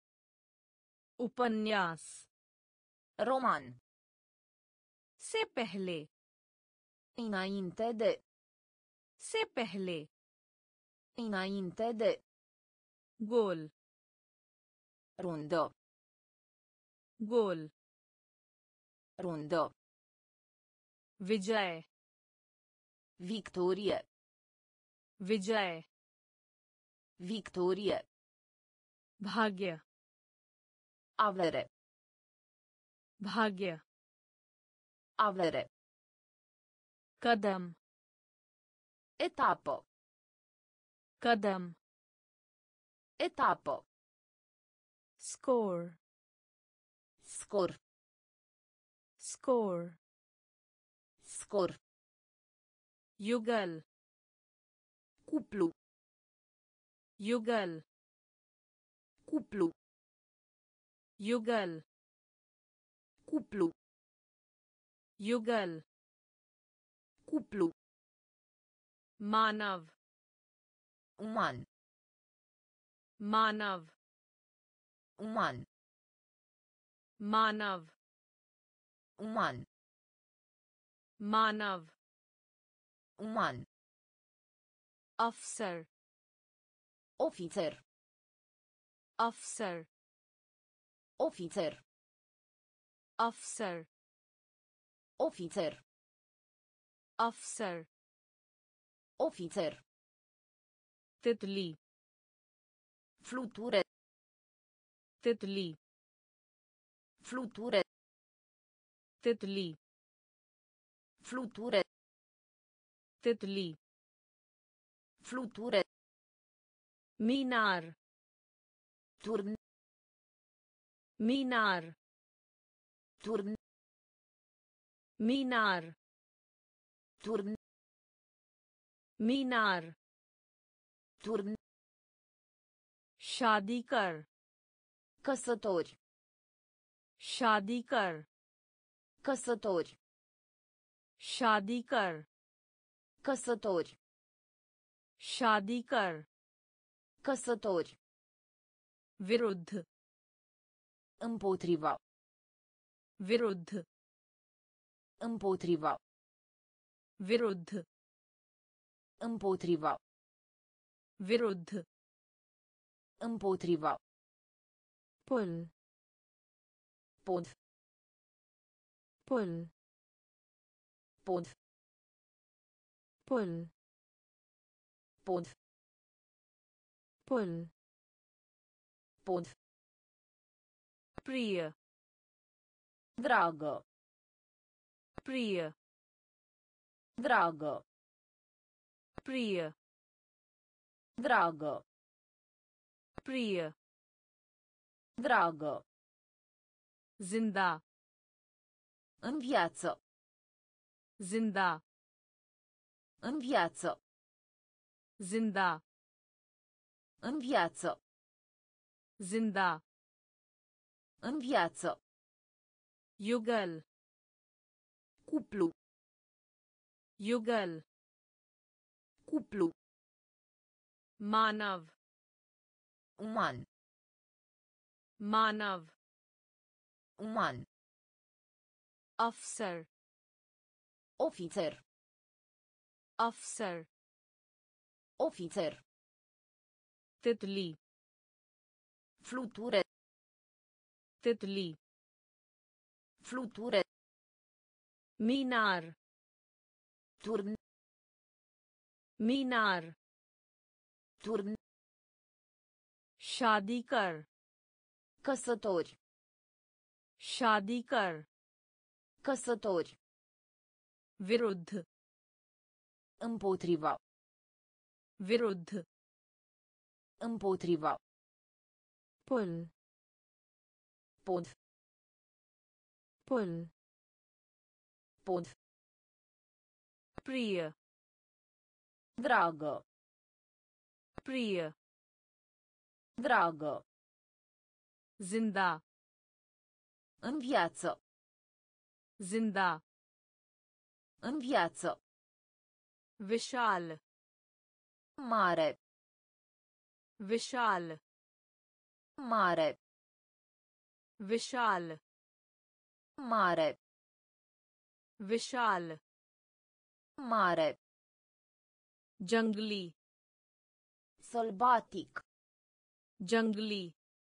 उपन्यास Roman. से पहले Înainte de. से पहले Înainte de. गोल Rundă. गोल Rundă. विजय Victorie. विजय Victorie. भाग्य Avere. भाग्य Avere. कदम Etapă. कदम Etapă. score Scor. score Scor. युगल Cuplu. युगल Cuplu. युगल Cuplu. युगल Cuplu. मानव Uman. मानव Uman. मानव Uman. मानव Uman. अफसर Ofițer. अफसर Ofițer. अफसर Ofițer. अफसर Ofițer. तितली Fluture. तितली Fluture. तितली Fluture. तितली fluture, मीनार turn, मीनार turn, मीनार turn, मीनार turn, शादी कर căsători, शादी कर căsători, शादी कर căsători, शादी कर căsători, विरुद्ध împotriva, विरुद्ध împotriva, विरुद्ध împotriva, विरुद्ध împotriva, पुल pod, पुल pod, पुल pod, पुल pod, प्रिय dragă, प्रिय dragă, प्रिय dragă, प्रिय dragă, जिंदा în viață, जिंदा în viață, जिंदा în viață, जिंदा în viață, युगल cuplu, युगल cuplu, मानव uman, मानव uman, अफसर ofițer, अफसर ofițer, तितली fluture, तितली fluture, मीनार turn, मीनार turn, शादी कर căsători, शादी कर căsători, विरुद्ध împotriva, विरुद्ध împotriva, पुल pod, पुल pod, प्रिय dragă, प्रिय dragă, जिंदा în viață, जिंदा în viață, विशाल mare, विशाल mare, विशाल mare, विशाल mare, जंगली sălbatic, जंगली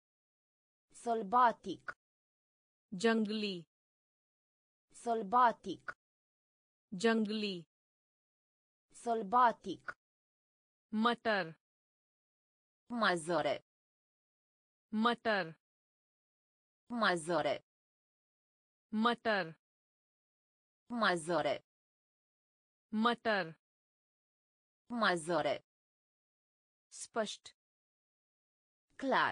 sălbatic, जंगली sălbatic, जंगली sălbatic, मटर mazăre, मटर mazăre, मटर mazăre, मटर mazăre, स्पष्ट clar,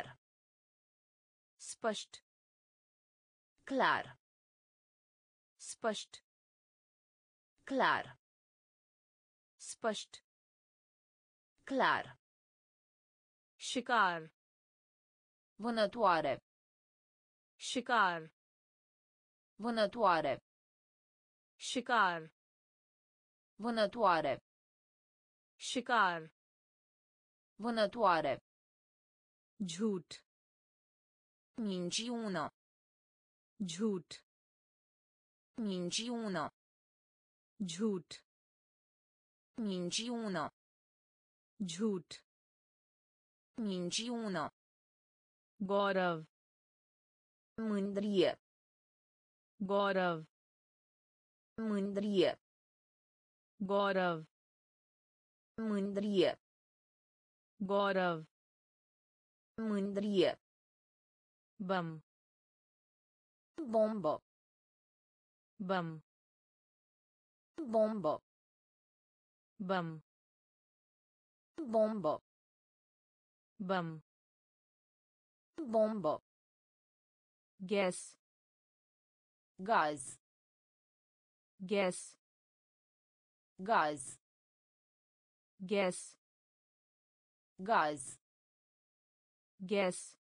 स्पष्ट clar, स्पष्ट clar, स्पष्ट clar, शिकार vânătoare, शिकार vânătoare, शिकार vânătoare, शिकार vânătoare, झूठ minciună, झूठ minciună, झूठ minciună, झूठ minciună, गौरव mândrie, गौरव mândrie, गौरव mândrie, गौरव mândrie, बम bombă, बम bombă, bum, bombă, bum, bombă, gas, gaz, gas, gaz, gas, gaz, gas,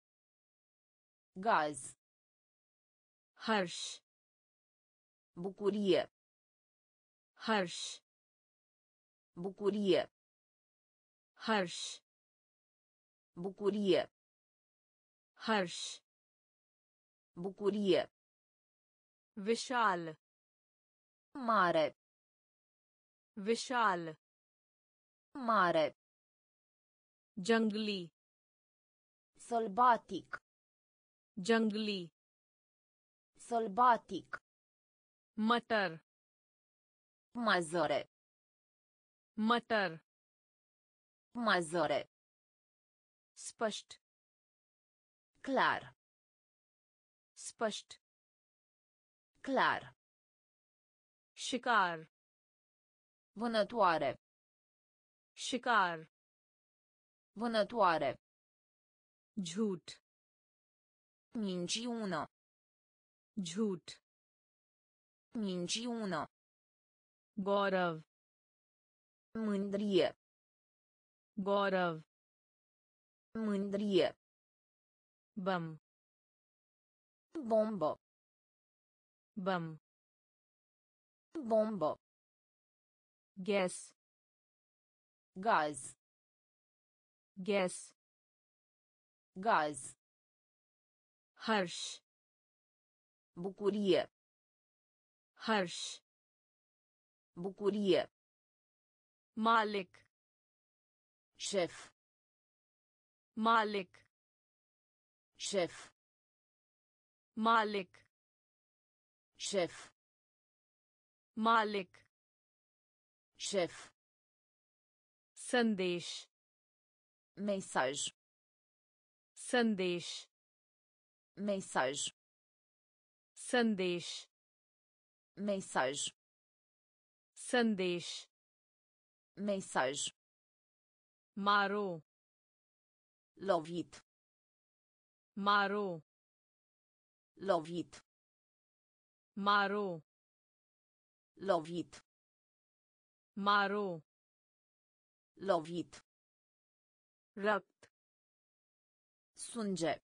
gaz, harsh, bucurie, harsh, bucurie, harsh, bucurie, harsh, bucurie, विशाल, mare, विशाल, mare, जंगली, sălbatic, जंगली, sălbatic, मटर, mazăre, मटर, mazăre, स्पष्ट, clar, स्पष्ट, clar, शिकार, vânătoare, शिकार, vânătoare, झूठ, minciună, झूठ, minciună, गौरव, mândrie, गौरव, mândrie, बम, bombă, बम, bombă, gas, gaz, gas, gaz, हर्ष, bucurie, हर्ष, bucurie, मालिक, șef, मालिक, șef, मालिक, șef, मालिक, șef, संदेश, mesaj, संदेश, mesaj, संदेश, mesaj, संदेश, mesaj, मारो, lovit, मारो, lovit, मारो, lovit, मारो, lovit, रक्त, sânge,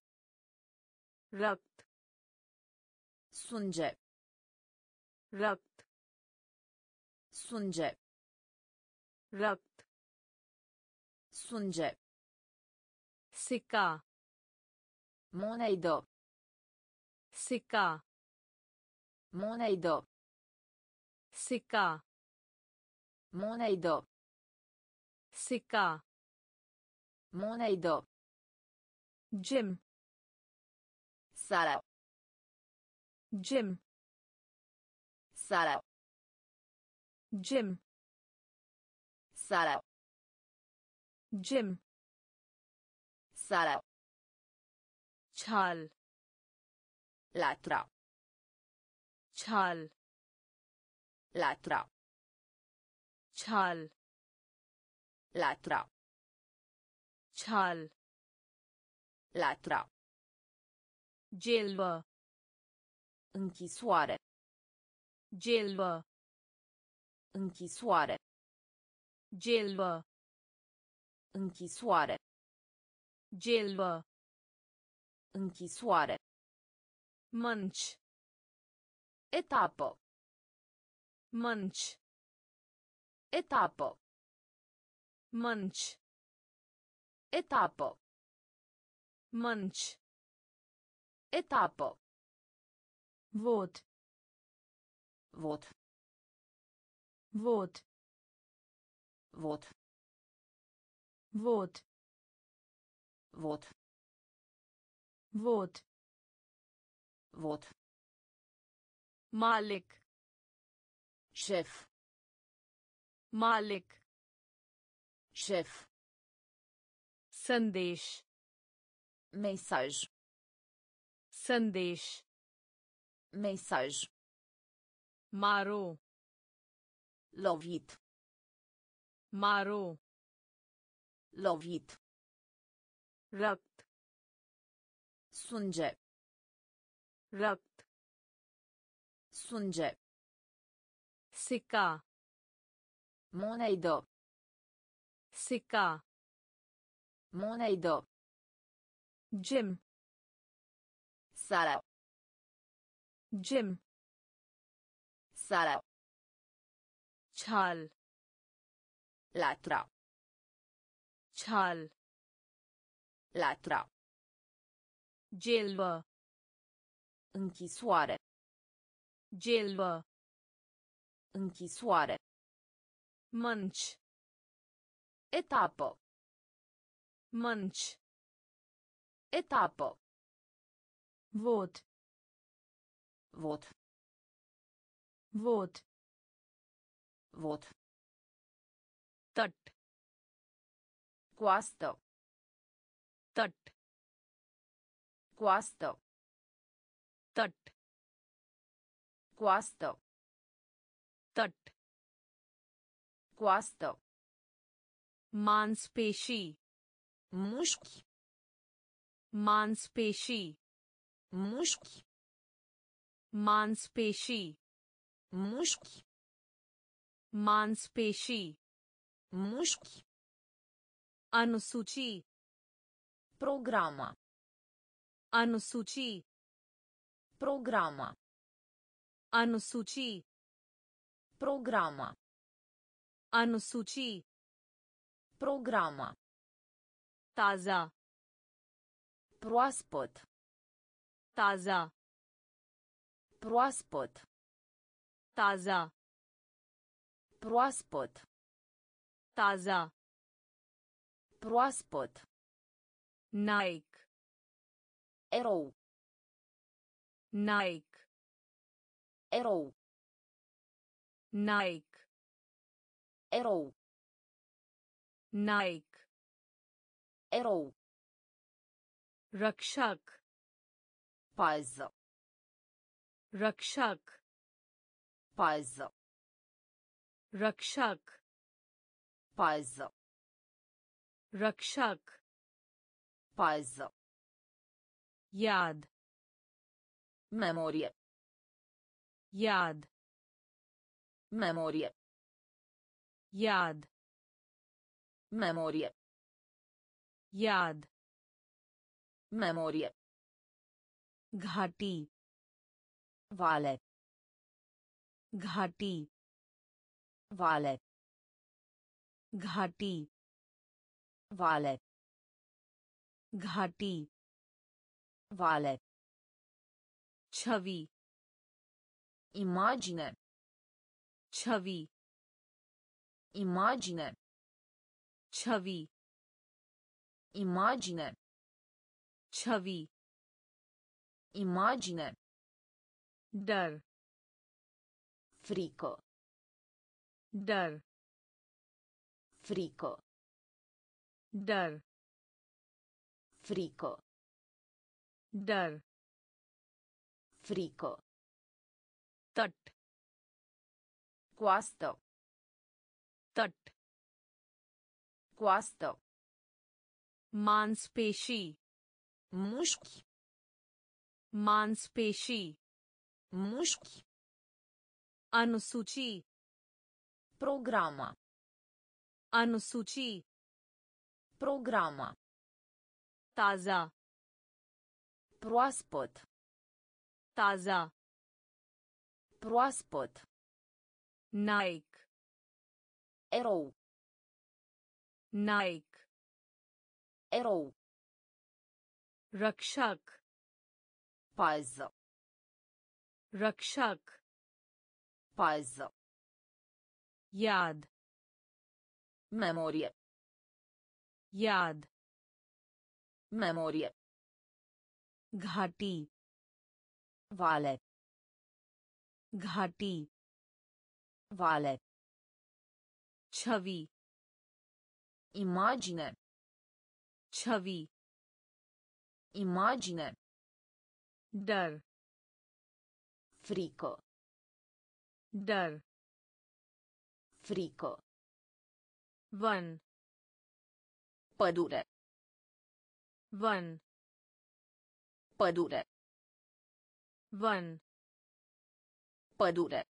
रक्त, sânge, रक्त, sânge, रक्त, sânge, सिक्का, monedă, सिक्का, monedă, सिक्का, monedă, सिक्का, monedă, gym, sala, gym, sala, gym, sala, gym, sala, छाल, latra, छाल, latra, छाल, latra, छाल, latra, जेलवा, închisoare, जेलवा, închisoare, जेलवा, închisoare, जेलवा, închisoare, मंच, etapă, मंच, etapă, मंच, etapă, मंच, etapă, vote, vot, vote, vot, vote, vot, vote, vot, मालिक, șef, मालिक, șef, संदेश, mesaj, संदेश, mesaj, मारो, lovit, मारो lovit, रक्त sânge, रक्त sânge, सिक्का monedă, सिक्का monedă, gym sală, gym sală, छाल latră, छाल latră, जेलवा închisoare, जेलवा închisoare, मंच etapă, मंच etapă, vote vot, vote vot, तट coastă, तट coastă, तट coastă, तट coastă, मांसपेशी mușchi, मांसपेशी mușchi, मांसपेशी mușchi, मांसपेशी mușchi, अनुसूची programa, अनुसूची programa, अनुसूची programa, अनुसूची programa, ताजा proaspăt, ताजा proaspăt, ताजा proaspăt, ताजा proaspăt, नाइक erou, नाइक erou, नाइक erou, नाइक erou, रक्षक pază, रक्षक pază, रक्षक pază, रक्षक pază, याद memorie, याद memorie, याद memorie, याद memorie, घाटी vale, घाटी vale, घाटी vale, घाटी vale, छवि imagine, छवि imagine, छवि imagine, छवि imagine, डर frică, डर frică, डर frică, डर frică, तट coastă, तट coastă, मांसपेशी mușchi, मांसपेशी mușchi, अनुसूची programa, अनुसूची programa, ताजा proaspăt, ताजा proaspăt, नाइक erou, नाइक erou, रक्षक pază, रक्षक pază, याद memorie, याद memorie, घाटी vale, घाटी vale, छवि imagine, छवि imagine, डर frică, डर frică, वन Pădure. वन Pădure. वन Pădure.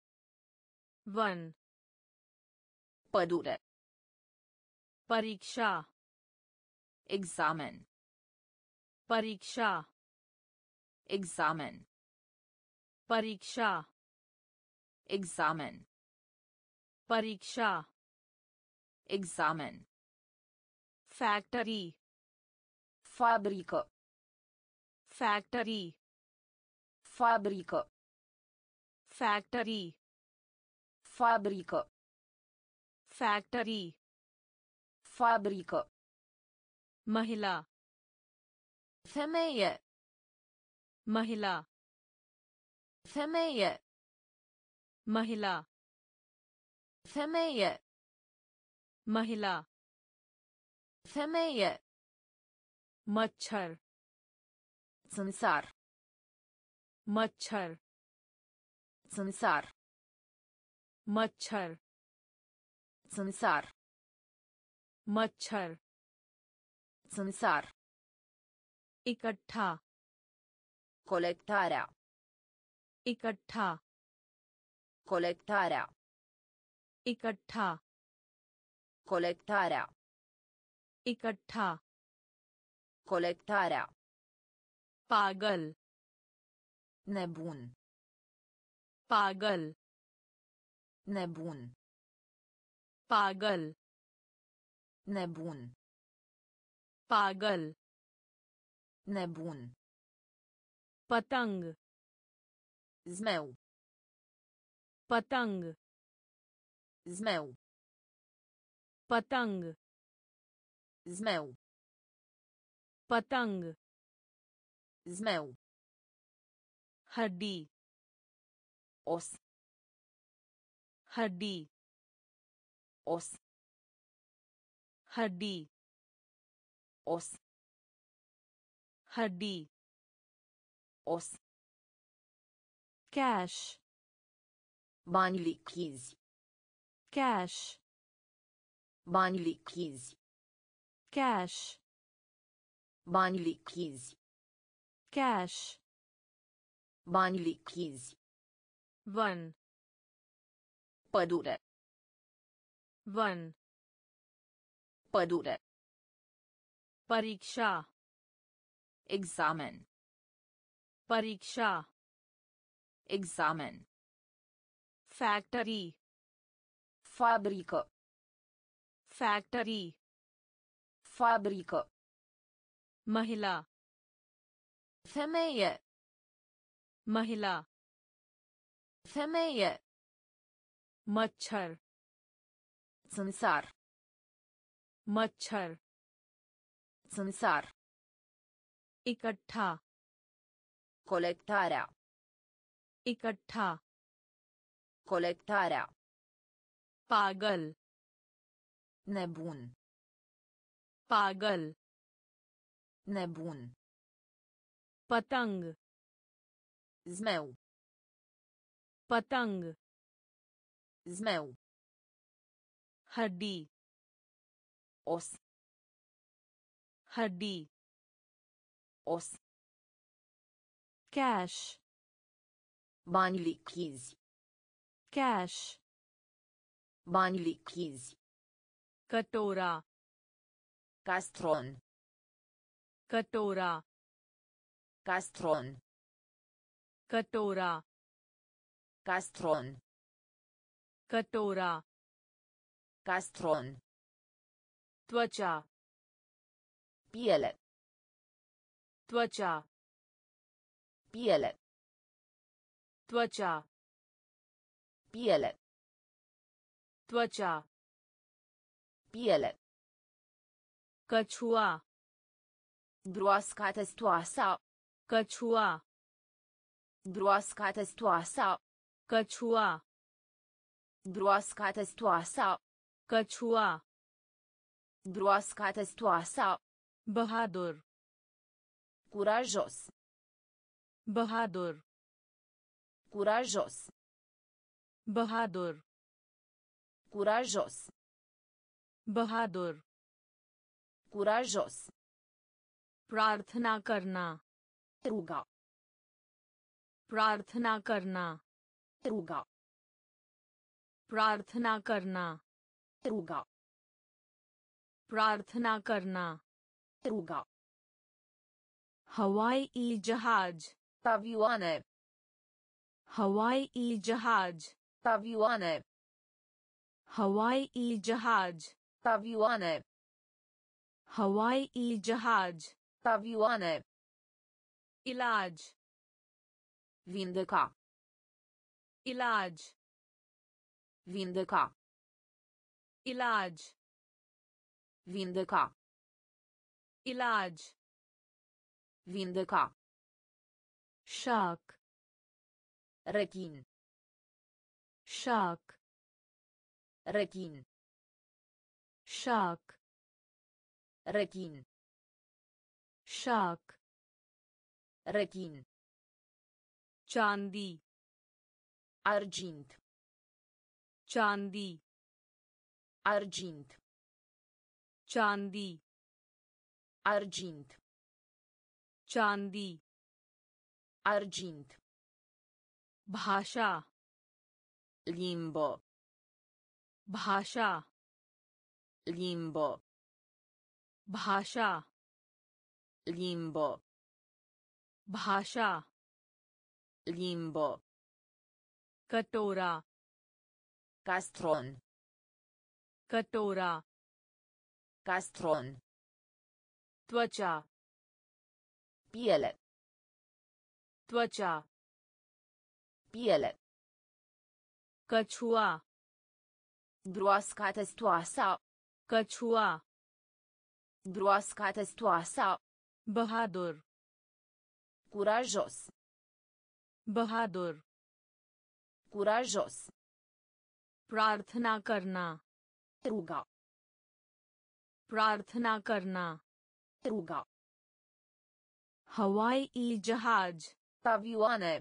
वन Pădure. परीक्षा Examen. परीक्षा Examen. परीक्षा Examen. परीक्षा Examen. Factory Fabrică. Factory Fabrică. Factory Fabrică. Factory Fabrică. महिला Femeie. महिला Femeie. महिला Femeie. महिला Femeie. मच्छर Țânțar. मच्छर Țânțar. मच्छर Țânțar. मच्छर Țânțar. इकट्ठा Colectarea. इकट्ठा Colectarea. इकट्ठा Colectarea. इकट्ठा Colectarea. पागल Nebun. पागल Nebun. पागल Nebun. पागल Nebun. पतंग Zmeu. पतंग Zmeu. पतंग Zmeu. पतंग Zmeu. हड्डी Os. हड्डी Os. हड्डी Os. हड्डी Os. Cash Bani lichizi. Cash Bani lichizi. Cash Bani lichizi. Cash Bani lichizi. वन Pădure. वन Pădure. परीक्षा Examen. परीक्षा Examen. Factory Fabrică. Factory Fabrică. महिला Femeie. महिला Femeie. मच्छर Țânțar. मच्छर Țânțar. इकट्ठा Colectarea. इकट्ठा Colectarea. पागल Nebun. पागल Nebun. पतंग Zmeu. पतंग Zmeu. हड्डी Os. हड्डी Os. Cash Bani lichizi. Cash Bani lichizi. कटोरा Castron. कटोरा Castron. कटोरा Castron. कटोरा Castron. त्वचा Piele. त्वचा Piele. त्वचा Piele. त्वचा Piele. कछुआ Broasca testoasa. कछुआ Broasca testoasa. कछुआ Broasca testoasa. कछुआ Broasca testoasa. बहादुर Curajos. बहादुर Curajos. बहादुर Curajos. बहादुर curajos, प्रार्थना करना ruga, प्रार्थना करना ruga, प्रार्थना करना ruga, प्रार्थना करना ruga, हवाई जहाज avioane, हवाई जहाज avioane, हवाई जहाज avioane, हवाई जहाज avioane, इलाज vindeca, इलाज vindeca, इलाज vindeca, इलाज vindeca, शाक retin, शाक retin, शाक retin, शाक retin, चांदी argint, चांदी argint, चांदी argint, चांदी argint, भाषा limbo, भाषा limbo, भाषा limbo, भाषा limbo, कटोरा castron, कटोरा castron, त्वचा piele, त्वचा piele, कछुआ broasca testoasa, कछुआ broasca testoasa, बहादुर curajos, बहादुर curajos, प्रार्थना करना ruga, प्रार्थना करना ruga, हवाई जहाज avioane,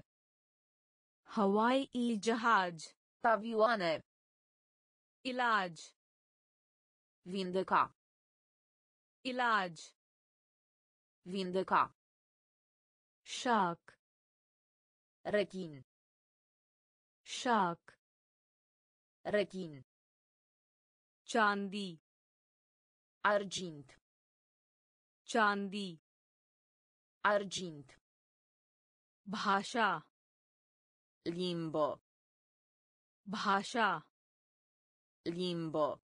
हवाई जहाज avioane, इलाज vindeca, इलाज vindeca, शाक retin, शाक retin, चांदी argint, चांदी argint, भाषा limbo, भाषा limbo,